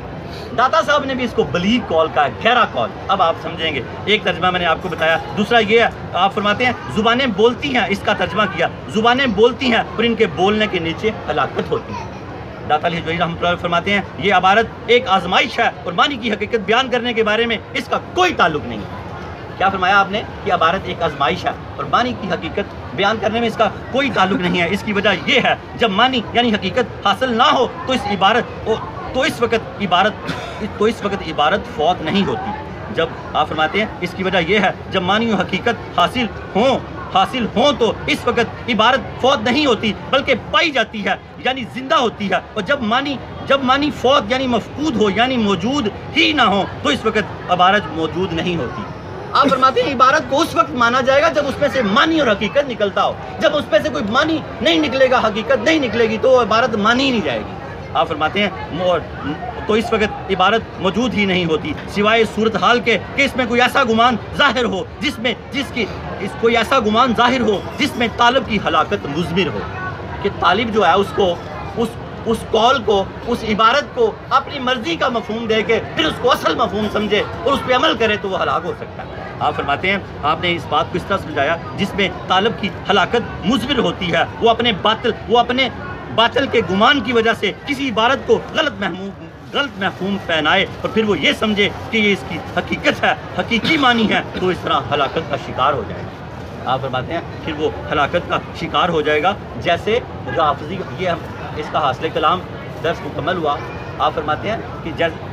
داتا صاحب نے بھی اس کو بلیغ قول کا ہے, گہرا قول. اب آپ سمجھیں گے. ایک ترجمہ میں نے آپ کو بتایا, دوسرا یہ ہے, آپ فرماتے ہیں زبانیں بولتی ہیں, اس کا ترجمہ کیا زبانیں بولتی ہیں اور ان کے بولنے کے نیچے ہلاکت ہوتی ہے. داتا علی حجویری رحمۃ اللہ فرماتے ہیں یہ عبارت ایک آزمائش ہے اور معنی کی حقیقت بیان کرنے کے بارے میں اس کا کوئی تعلق نہیں ہے. کیا فرمایا آپ نے کہ عبارت ایک آزمائش ہے اور معنی کی حقیقت بیان کرنے میں اس کا کوئی تعلق نہیں ہے. اس کی وجہ یہ ہے جب معنی یعنی حقیقت حاصل نہ ہو تو اس عبارت تو اس وقت عبارت تو اس وقت عبارت فوت نہیں ہوتی. جب آپ فرماتے ہیں اس کی وجہ یہ ہے جب معنی و حقیقت حاصل ہوں حاصل ہوں تو اس وقت عبارت فوت نہیں ہوتی بلکہ پائی جاتی ہے یعنی زندہ ہوتی ہے, اور جب معنی جب معنی فوت یعنی مفقود ہو یعنی موجود ہی نہ ہو تو اس وقت عبارت موجود نہیں ہوتی. آپ فرماتے ہیں عبارت کو اس وقت مانا جائے گا جب اس میں سے معنی اور حقیقت نکلتا ہو. جب اس میں سے کوئی معنی نہیں نکلے گا, حقیقت نہیں نکلے گی, تو وہ عبارت مانی ہی نہیں جائے گی. آپ فرماتے ہیں تو اس وقت عبارت موجود ہی نہیں ہوتی سوائے صورتحال کے کہ اس میں کوئی ایسا گمان ظاہر ہو جس میں جس کی اس کوئی ایسا گمان ظاہر ہو جس میں طالب کی ہلاکت مضمر ہو, کہ طالب جو ہے اس کو اس اس قول کو اس عبارت کو اپنی مرضی کا مفہوم دے کے پھر اس کو اصل مفہوم سمجھے اور اس پہ عمل کرے تو وہ ہلاک ہو سکتا ہے. آپ فرماتے ہیں آپ نے اس بات کو اس طرح سمجھایا جس میں طالب کی ہلاکت مضمر ہوتی ہے, وہ اپنے باطل وہ اپنے باطل کے گمان کی وجہ سے کسی عبارت کو غلط محموم غلط مفہوم پہنائے اور پھر وہ یہ سمجھے کہ یہ اس کی حقیقت ہے, حقیقی معنی ہے, تو اس طرح ہلاکت کا شکار ہو جائے گا. آپ فرماتے ہیں پھر وہ ہلاکت کا شکار ہو جائے گا جیسے رافضی. یہ ہم اس کا حاصل کلام درس مکمل ہوا. آپ فرماتے ہیں کہ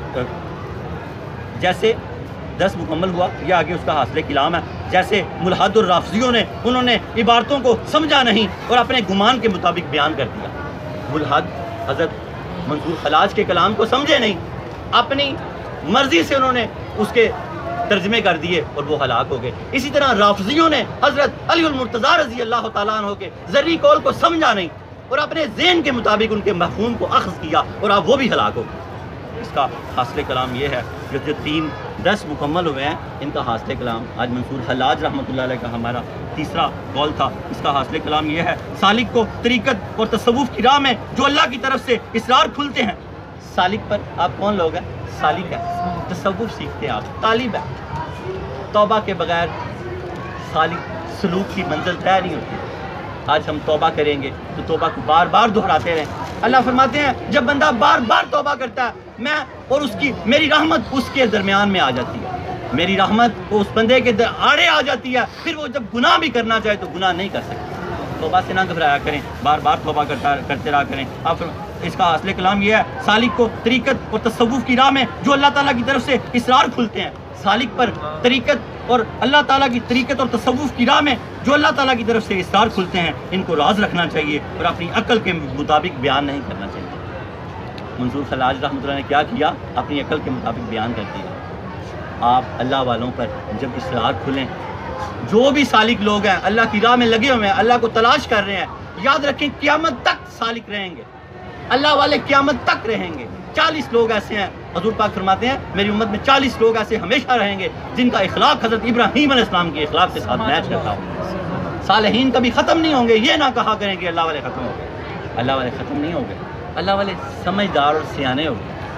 جیسے درس مکمل ہوا, یہ آگے اس کا حاصل کلام ہے, جیسے ملحد اور رافضیوں نے انہوں نے عبارتوں کو سمجھا نہیں اور اپنے گمان کے مطابق بیان کر دیا. ملحد حضرت منصور خلاج کے کلام کو سمجھے نہیں, اپنی مرضی سے انہوں نے اس کے ترجمے کر دیے اور وہ ہلاک ہو گئے. اسی طرح رافضیوں نے حضرت علی المرتضیٰ رضی اللہ تعالیٰ عنہ کے ذری قول کو سمجھا نہیں اور اپنے ذہن کے مطابق ان کے مفہوم کو اخذ کیا اور اب وہ بھی ہلاک ہو گئے. اس کا حاصل کلام یہ ہے جو جو تین دس مکمل ہوئے ہیں ان کا حاصل کلام آج منصور حلاج رحمۃ اللہ علیہ کا ہمارا تیسرا قول تھا. اس کا حاصل کلام یہ ہے سالک کو طریقت اور تصوف کی راہ میں جو اللہ کی طرف سے اسرار کھلتے ہیں. سالک پر آپ کون لوگ ہیں؟ سالک ہے, تصوف سیکھتے ہیں آپ, طالب ہے. توبہ کے بغیر سالک سلوک کی منزل طے نہیں ہوتی. آج ہم توبہ کریں گے تو توبہ کو بار بار دہراتے رہیں. اللہ فرماتے ہیں جب بندہ بار بار توبہ کرتا ہے میں اور اس کی میری رحمت اس کے درمیان میں آ جاتی ہے, میری رحمت اس بندے کے آڑے آ جاتی ہے, پھر وہ جب گناہ بھی کرنا چاہے تو گناہ نہیں کر سکتا. توبہ سے نہ گھبرایا کریں, بار بار توبہ کرتا کرتے رہا کریں. آپ اس کا حاصل کلام یہ ہے سالک کو طریقت اور تصوف کی راہ میں جو اللہ تعالیٰ کی طرف سے اسرار کھلتے ہیں. سالک پر طریقت اور اللہ تعالیٰ کی طریقت اور تصوف کی راہ میں جو اللہ تعالیٰ کی طرف سے اسرار کھلتے ہیں ان کو راز رکھنا چاہیے اور اپنی عقل کے مطابق بیان نہیں کرنا چاہیے. منصور خلاج رحمۃ اللہ نے کیا کیا؟ اپنی عقل کے مطابق بیان کر دیا. آپ اللہ والوں پر جب اسرار کھلیں, جو بھی سالک لوگ ہیں اللہ کی راہ میں لگے ہوئے ہیں, اللہ کو تلاش کر رہے ہیں, یاد رکھیں قیامت تک سالک رہیں گے, اللہ والے قیامت تک رہیں گے. چالیس لوگ ایسے ہیں, حضور پاک فرماتے ہیں میری امت میں چالیس لوگ ایسے ہمیشہ رہیں گے جن کا اخلاق حضرت ابراہیم علیہ السلام کے اخلاق کے ساتھ میچ کرتا ہو. صالحین کبھی ختم نہیں ہوں گے, یہ نہ کہا کریں کہ اللہ والے ختم ہو گئے. اللہ والے ختم نہیں ہوں گے, اللہ والے سمجھدار اور سیانے ہو گئے.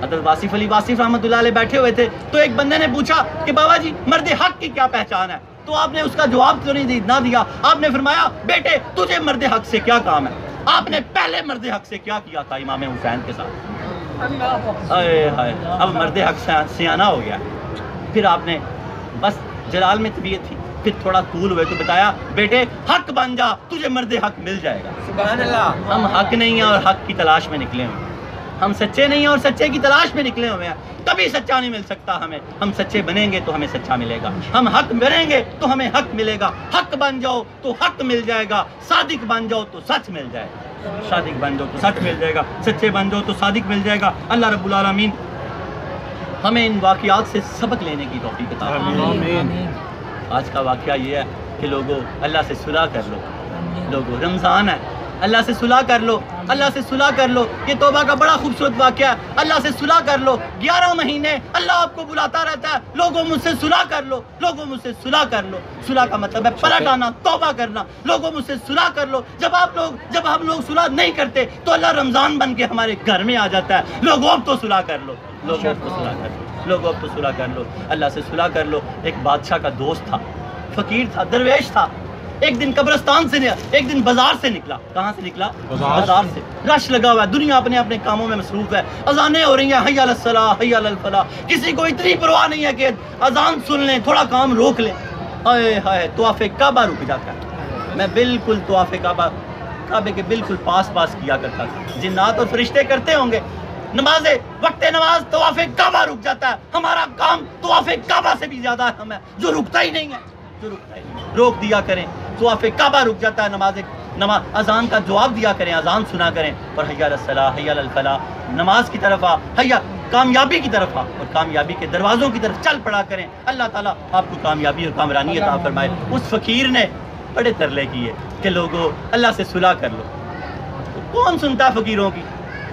حضرت واصف علی واصف رحمۃ اللہ علیہ بیٹھے ہوئے تھے تو ایک بندے نے پوچھا کہ بابا جی مرد حق کی کیا پہچان ہے؟ تو آپ نے اس کا جواب تو نہیں نہ دیا، آپ نے فرمایا بیٹے تجھے مرد حق سے کیا کام ہے؟ آپ نے پہلے مرد حق سے کیا کیا تھا امام حسین کے ساتھ؟ اے ہائے اب مرد حق سیانہ ہو گیا، پھر آپ نے بس جلال میں طبیعت تھی، پھر تھوڑا کول ہوئے تو بتایا بیٹے حق بن جا تجھے مرد حق مل جائے گا۔ سبحان اللہ۔ ہم حق نہیں ہیں اور حق کی تلاش میں نکلے ہوئے ہیں، ہم سچے نہیں ہیں اور سچے کی تلاش میں نکلے ہوئے ہیں، کبھی سچا نہیں مل سکتا ہمیں، ہم سچے بنیں گے تو ہمیں سچا ملے گا، ہم حق بنیں گے تو ہمیں حق ملے گا، حق بن جاؤ تو حق مل جائے گا، صادق بن جاؤ تو سچ مل جائے گا، صادق بن جاؤ تو سچ مل جائے گا، سچے بن جاؤ تو صادق مل جائے گا۔ اللہ رب العالمین ہمیں ان واقعات سے سبق لینے کی توفیق عطا فرمائے۔ آج کا واقعہ یہ ہے کہ لوگوں اللہ سے صلح کر لو، لوگوں رمضان ہے اللہ سے صلح کر لو، اللہ سے صلح کر لو، یہ توبہ کا بڑا خوبصورت واقعہ ہے، اللہ سے صلح کر لو، گیارہ مہینے اللہ آپ کو بلاتا رہتا ہے، لوگوں مجھ سے صلح کر لو، لوگوں مجھ سے صلح کر لو، صلح کا مطلب ہے پلٹ آنا، توبہ کرنا، لوگوں مجھ سے صلح کر لو۔ جب آپ لوگ جب ہم لوگ صلح نہیں کرتے تو اللہ رمضان بن کے ہمارے گھر میں آ جاتا ہے، لوگوں اب تو صلح کر لو، لوگوں اب تو صلح کر لو، لوگوں اب تو صلح کر لو، اللہ سے صلح کر لو۔ ایک بادشاہ کا دوست تھا، فقیر تھا، درویش تھا، ایک دن قبرستان سے ایک دن بازار سے نکلا، کہاں سے نکلا؟ بازار سے، رش لگا ہوا ہے، دنیا اپنے اپنے کاموں میں مصروف ہے، اذانیں ہو رہی ہیں، حی علی الصلاۃ حی علی الفلاح، کسی کو اتنی پرواہ نہیں ہے کہ اذان سن لیں تھوڑا کام روک لیں، ہائے ہائے طواف کعبہ رک جاتا ہے۔ میں بالکل طواف کعبہ کعبے کے بالکل پاس پاس کیا کرتا تھا، جنات اور فرشتے کرتے ہوں گے، نماز وقت نماز طواف کعبہ رک جاتا ہے، ہمارا کام طواف کعبہ سے بھی زیادہ اہم ہے، جو رکتا ہی نہیں ہے، جو رکتا ہی نہیں ہے، روک دیا کریں، طواف کعبہ رک جاتا ہے، نماز نماز اذان کا جواب دیا کریں، اذان سنا کریں، اور حی علی الصلاۃ حی علی الفلاح، نماز کی طرف آ، حیا کامیابی کی طرف آ، اور کامیابی کے دروازوں کی طرف چل پڑا کریں، اللہ تعالیٰ آپ کو کامیابی اور کامرانی عطا فرمائے۔ اس فقیر نے بڑے ترلے کیے کہ لوگوں اللہ سے صلح کر لو، کون سنتا ہے فقیروں کی؟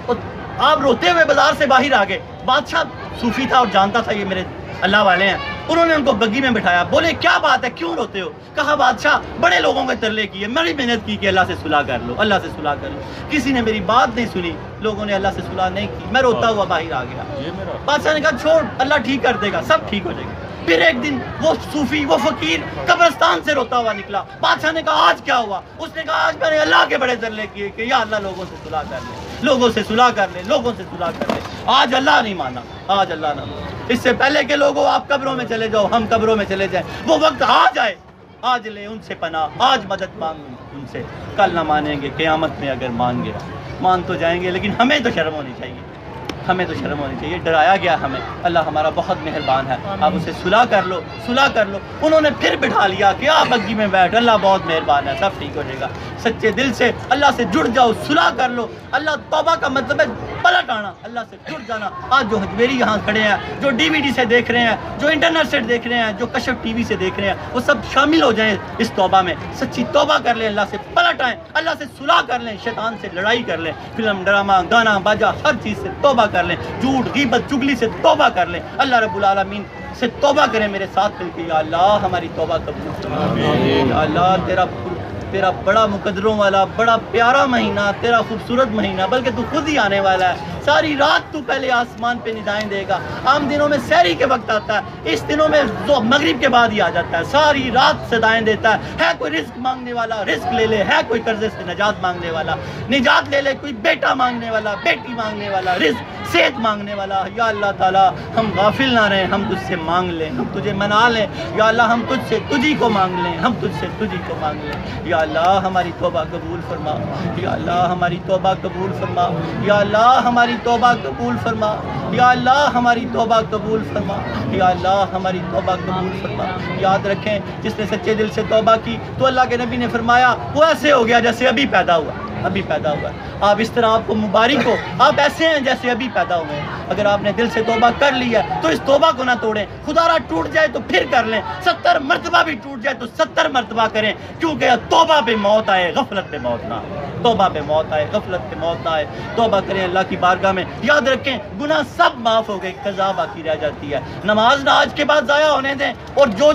آپ روتے ہوئے بازار سے باہر آ گئے، بادشاہ صوفی تھا اور جانتا تھا یہ میرے اللہ والے ہیں، انہوں نے ان کو بگی میں بٹھایا، بولے کیا بات ہے کیوں روتے ہو؟ کہا بادشاہ بڑے لوگوں کے ترلے کیے، بڑی محنت کی کہ اللہ سے صلح کر لو، اللہ سے صلح کر لو، کسی نے میری بات نہیں سنی، لوگوں نے اللہ سے صلح نہیں کی، میں روتا ہوا باہر آ گیا۔ بادشاہ نے کہا چھوڑ اللہ ٹھیک کر دے گا، سب ٹھیک ہو جائے گا۔ پھر ایک دن وہ صوفی وہ فقیر قبرستان سے روتا ہوا نکلا، بادشاہ نے کہا آج کیا ہوا؟ اس نے کہا آج میں نے اللہ کے بڑے ترلے کیے کہ یا اللہ لوگوں سے صلح کر لے، لوگوں سے صلح کر لے، لوگوں سے صلح کر لے، آج اللہ نہیں مانا، آج اللہ نہ مانا۔ اس سے پہلے کہ لوگوں آپ قبروں میں چلے جاؤ، ہم قبروں میں چلے جائیں، وہ وقت آ جائے، آج لیں ان سے پناہ، آج مدد مانگ ان سے، کل نہ مانیں گے، قیامت میں اگر مان گیا مان تو جائیں گے، لیکن ہمیں تو شرم ہونی چاہیے، ہمیں تو شرم ہونی چاہیے، ڈرایا گیا ہمیں، اللہ ہمارا بہت مہربان ہے، آپ اسے صلح کر لو، صلح کر لو۔ انہوں نے پھر بٹھا لیا کہ آپ بگی میں بیٹھ، اللہ بہت مہربان ہے، سب ٹھیک ہو جائے گا، سچے دل سے اللہ سے جڑ جاؤ، صلح کر لو۔ اللہ توبہ کا مطلب ہے پلٹ آنا، اللہ سے جڑ جانا۔ آج جو حجویری یہاں کھڑے ہیں، جو ڈی وی ڈی سے دیکھ رہے ہیں، جو انٹرنیٹ سے دیکھ رہے ہیں، جو کشف ٹی وی سے دیکھ رہے ہیں، وہ سب شامل ہو جائیں اس توبہ میں، سچی توبہ کر لیں، اللہ سے پلٹ آئیں، اللہ سے صلح کر لیں، شیطان سے لڑائی کر لیں، فلم ڈرامہ گانا باجا ہر چیز سے توبہ کر لیں، جھوٹ غیبت چگلی سے توبہ کر لیں، اللہ رب العالمین سے توبہ کریں میرے ساتھ مل کے۔ یا اللہ ہماری توبہ قبول فرما، یا اللہ تیرا تیرا بڑا مقدروں والا بڑا پیارا مہینہ، تیرا خوبصورت مہینہ، بلکہ تو خود ہی آنے والا ہے، ساری رات تو پہلے آسمان پہ ندائیں دے گا، عام دنوں میں سحری کے وقت آتا ہے، اس دنوں میں مغرب کے بعد ہی آ جاتا ہے، ساری رات صدائیں دیتا ہے، ہے کوئی رزق مانگنے والا رزق لے لے، ہے کوئی قرضے سے نجات مانگنے والا نجات لے لے، کوئی بیٹا مانگنے والا بیٹی مانگنے والا رزق صحت مانگنے والا۔ یا اللہ تعالیٰ ہم غافل نہ رہیں، ہم تجھ سے مانگ لیں، ہم تجھے منا لیں، یا اللہ ہم تجھ سے تجھی کو مانگ لیں، ہم تجھ سے تجھی کو مانگ لیں۔ یا اللہ ہماری توبہ قبول فرما، یا اللہ ہماری توبہ قبول فرما، یا اللہ ہماری توبہ قبول فرما، یا اللہ ہماری توبہ قبول فرما، یا اللہ ہماری توبہ قبول فرما۔ یاد رکھیں جس نے سچے دل سے توبہ کی تو اللہ کے نبی نے فرمایا وہ ایسے ہو گیا جیسے ابھی پیدا ہوا ابھی پیدا ہوا ہے۔ آپ اس طرح آپ کو مبارک ہو، آپ ایسے ہیں جیسے ابھی پیدا ہوئے ہیں۔ اگر آپ نے دل سے توبہ کر لی ہے تو اس توبہ کو نہ توڑیں، خدا را ٹوٹ جائے تو پھر کر لیں، ستر مرتبہ بھی ٹوٹ جائے تو ستر مرتبہ کریں، کیونکہ توبہ پہ موت آئے غفلت پہ موت نہ آئے، توبہ پہ موت آئے غفلت پہ موت نہ آئے۔ توبہ کریں اللہ کی بارگاہ میں، یاد رکھیں گناہ سب معاف ہو گئے، قضا باقی رہ جاتی ہے۔ نماز نہ آج کے بعد ضائع ہونے دیں، اور جو جو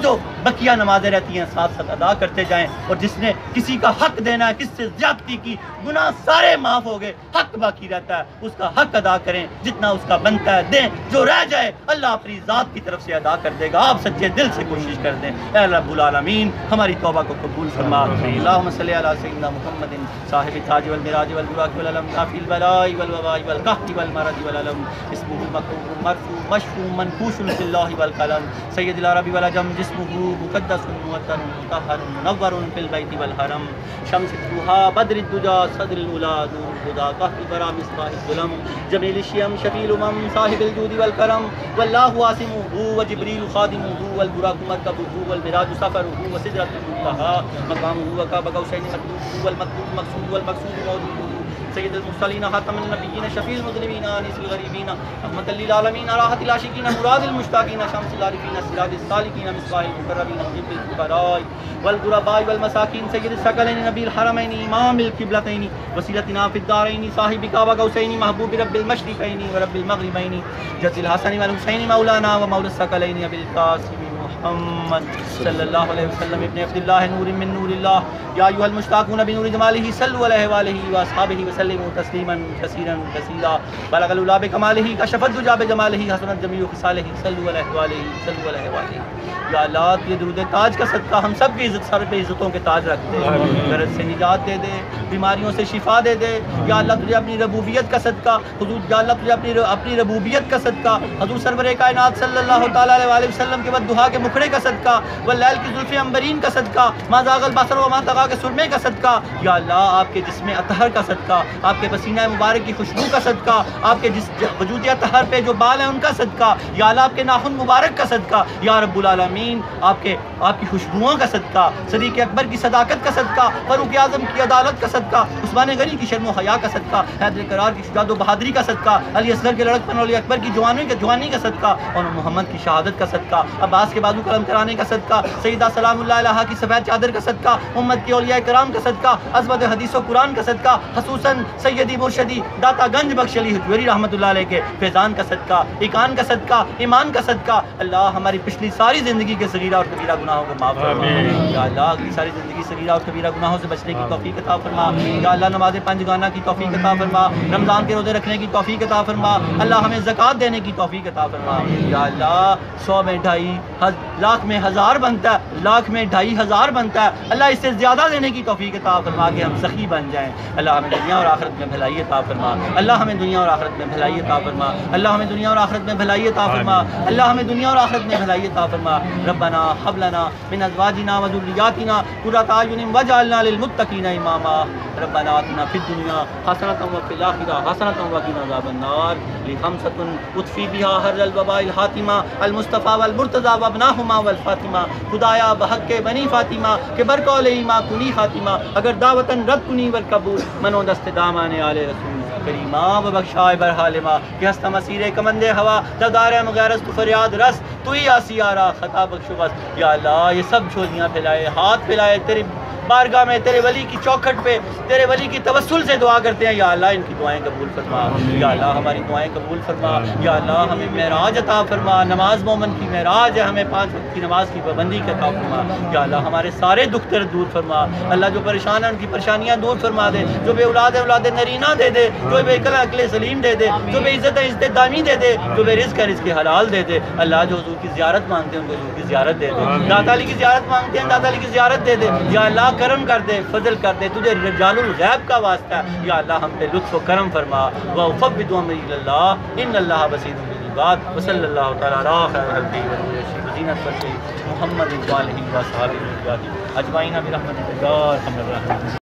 بقیہ نمازیں رہتی ہیں ساتھ ساتھ ادا کرتے جائیں، اور جس نے کسی کا حق دینا ہے، کس سے زیادتی کی، گناہ سارے معاف ہو گئے، حق باقی رہتا ہے، اس کا حق ادا کریں، جتنا اس کا بنتا ہے دیں، جو رہ جائے اللہ اپنی ذات کی طرف سے ادا کر دے گا۔ آپ سچے دل سے کوشش کر دیں۔ اے رب العالمین ہماری توبہ کو قبول فرما۔ اللہم صلی علی سیدنا محمد صاحب التاج والمراج والبراق والعلم کافی البلاء والوباء والقحط والمرض والعلم اسمہ مکتوب مرفوع مشفوع منفوش فی اللہ والقلم سید العرب والعجم جسمہ مقدس معطر مطہر منور فی البیت والحرم شمس الضحیٰ بدر الدجا صدر الاولی نور الہدی قحط البرا مصباح الظلم جمیل الشیم شفیع الامم صاحب الجود والکرم واللہ عاصمہ وجبریل خادمہ والبراق مرکبہ والمراج سفرہ وسدرۃ المنتہیٰ مقامہ وقاب قوسین مطلوبہ والمطلوب مقصود والمقصود موجودہ سید المرسلین خاتم النبیین شفیع المذنبین انیس الغریبین رحمۃ للعالمین راحت العاشقین مراد المشتاقین شمس العارفین سراج السالکین مصباح المقربین مجیب الفقراء والغرباء والمساکین سید الثقلین نبی الحرمین امام القبلتین وسیلتنا فی الدارین صاحب قاب قوسین محبوب رب المشرقین ورب المغربین جد الحسن والحسین مولانا و مولا الثقلین ابی القاسم محمد صلی اللہ علیہ وسلم ابن عبداللہ نور من نور اللہ یا ایھا المشتاقون بنور جمالہ صلوا علیہ وآلہ واصحابہ وسلموا تسلیما کثیرا کثیرا بلغ العلا بکمالہ کشف الدجا بجمالہ حسنت جمیع خصالہ صلوا علیہ وآلہ صلوا علیہ وآلہ۔ یا اللہ یہ درود تاج کا صدقہ ہم سب کی عزت سر پہ عزتوں کے تاج رکھ دے، غرض سے نجات دے دے، بیماریوں سے شفا دے دے۔ یا اللہ تجھے اپنی ربوبیت کا صدقہ حضور، یا اللہ تجھے اپنی اپنی ربوبیت کا صدقہ حضور سرور کائنات صلی اللہ تعالیٰ علیہ وآلہ وسلم کے بددعا کے مکھڑے کا صدقہ واللیل کی زلف عنبرین کا صدقہ ما زاغ البصر وما طغیٰ کے سرمے کا صدقہ، یا اللہ آپ کے جسم اطہر کا صدقہ، آپ کے پسینہ مبارک کی خوشبو کا صدقہ، آپ کے جس وجود اطہر پہ جو بال ہیں ان کا صدقہ، یا اللہ آپ کے ناخن مبارک کا صدقہ، یا رب العالمین آپ کے آپ کی خوشبوؤں کا صدقہ، صدیق اکبر کی صداقت کا صدقہ، فاروق اعظم کی عدالت کا صدقہ، عثمان غنی کی شرم و حیا کا صدقہ، حیدر قرار کی شجاعت و بہادری کا صدقہ، علی اصغر کے لڑکپن اور علی اکبر کی جوانی کا جوانی کا صدقہ، اور محمد کی شہادت کا صدقہ، عباس کے بازو قلم کرانے کا صدقہ، سیدہ سلام اللہ علیہا کی سفید چادر کا صدقہ، امت کے اولیاء کرام کا صدقہ، عظمت حدیث و قرآن کا صدقہ، خصوصاً سیدی مرشدی داتا گنج بخش علی حجویری رحمۃ اللہ علیہ کے فیضان کا صدقہ، ایقان کا صدقہ، ایمان کا صدقہ۔ اللہ ہماری پچھلی ساری زندگی کے صغیرہ اور کبیرہ گناہوں کو معاف فرما۔ یا اللہ اگلی ساری زندگی صغیرہ اور کبیرہ گناہوں سے بچنے کی توفیق عطا فرما۔ یا اللہ نماز پنج گانا کی توفیق عطا فرما، رمضان کے روزے رکھنے کی توفیق عطا فرما، اللہ ہمیں زکوٰۃ دینے کی توفیق عطا فرما۔ یا اللہ سو میں ڈھائی لاکھ میں ہزار بنتا ہے، لاکھ میں ڈھائی ہزار بنتا ہے، اللہ اس سے زیادہ دینے کی توفیق عطا فرما کہ ہم سخی بن جائیں۔ اللہ ہمیں دنیا اور آخرت میں بھلائی عطا فرما، اللہ ہمیں دنیا اور آخرت میں بھلائی عطا فرما، اللہ ہمیں دنیا اور آخرت میں بھلائی عطا فرما، اللہ ہمیں دنیا اور آخرت میں بھلائی عطا فرما۔ ربنا هب لنا من ازواجنا وذرياتنا قرة اعين واجعلنا للمتقين اماما۔ ربنا آتنا في الدنيا حسنة وفي الآخرة حسنة وقنا عذاب النار۔ لخمسة اطفی بها حر الوباء الحاتمہ المصطفى والمرتضى وابناہما والفاطمہ۔ خدایا بحق کے بنی فاطمہ کہ برقول ایما کنی خاتمہ، اگر دعوتاً رد کنی والقبول منو دست دامان آل رسول کریمہ و بخشائے برحالمہ کہ ہستہ مسیر کمند ہوا ددار مغیرس تو فریاد رس تو ہی آسی آرا خطا بخشو بس۔ یا اللہ یہ سب جھولیاں پھیلائے، ہاتھ پھیلائے تیری بارگاہ میں، تیرے ولی کی چوکھٹ پہ تیرے ولی کی توسل سے دعا کرتے ہیں۔ یا اللہ ان کی دعائیں قبول فرما، یا اللہ ہماری دعائیں قبول فرما، یا اللہ ہمیں معراج عطا فرما۔ نماز مومن کی معراج ہے، ہمیں پانچ وقت کی نماز کی پابندی کا عطا فرما۔ یا اللہ ہمارے سارے دکھ درد دور فرما، اللہ جو پریشان ہیں ان کی پریشانیاں دور فرما دے، جو بے اولاد ہے اولاد نرینہ دے دے، جو بے عقل عقل سلیم دے دے، جو بے عزت ہے عزت دامی دے دے، جو بے رزق ہے رزق حلال دے دے۔ اللہ جو حضور کی زیارت مانگتے ہیں ان کو حضور کی زیارت دے دے، داتا علی کی زیارت مانگتے ہیں داتا علی کی زیارت دے دے۔ یا اللہ کرم کر دے، فضل کر دے، تجھے رجال الغیب کا واسطہ ہے۔ یا اللہ ہم پہ لطف و کرم فرما۔ وَأُفَوِّضُ أَمْرِي إِلَى اللَّهِ إِنَّ اللَّهَ بَصِيرٌ بِالْعِبَادِ وَصَلَّى اللَّهُ تَعَالَى عَلَىٰ خَيْرِ خَلْقِهِ وَزِينَةِ وَجْهِهِ مُحَمَّدٍ وَآلِهِ وَأَصْحَابِهِ أَجْمَعِينَ بِرَحْمَتِكَ يَا أَرْحَمَ الراحمين۔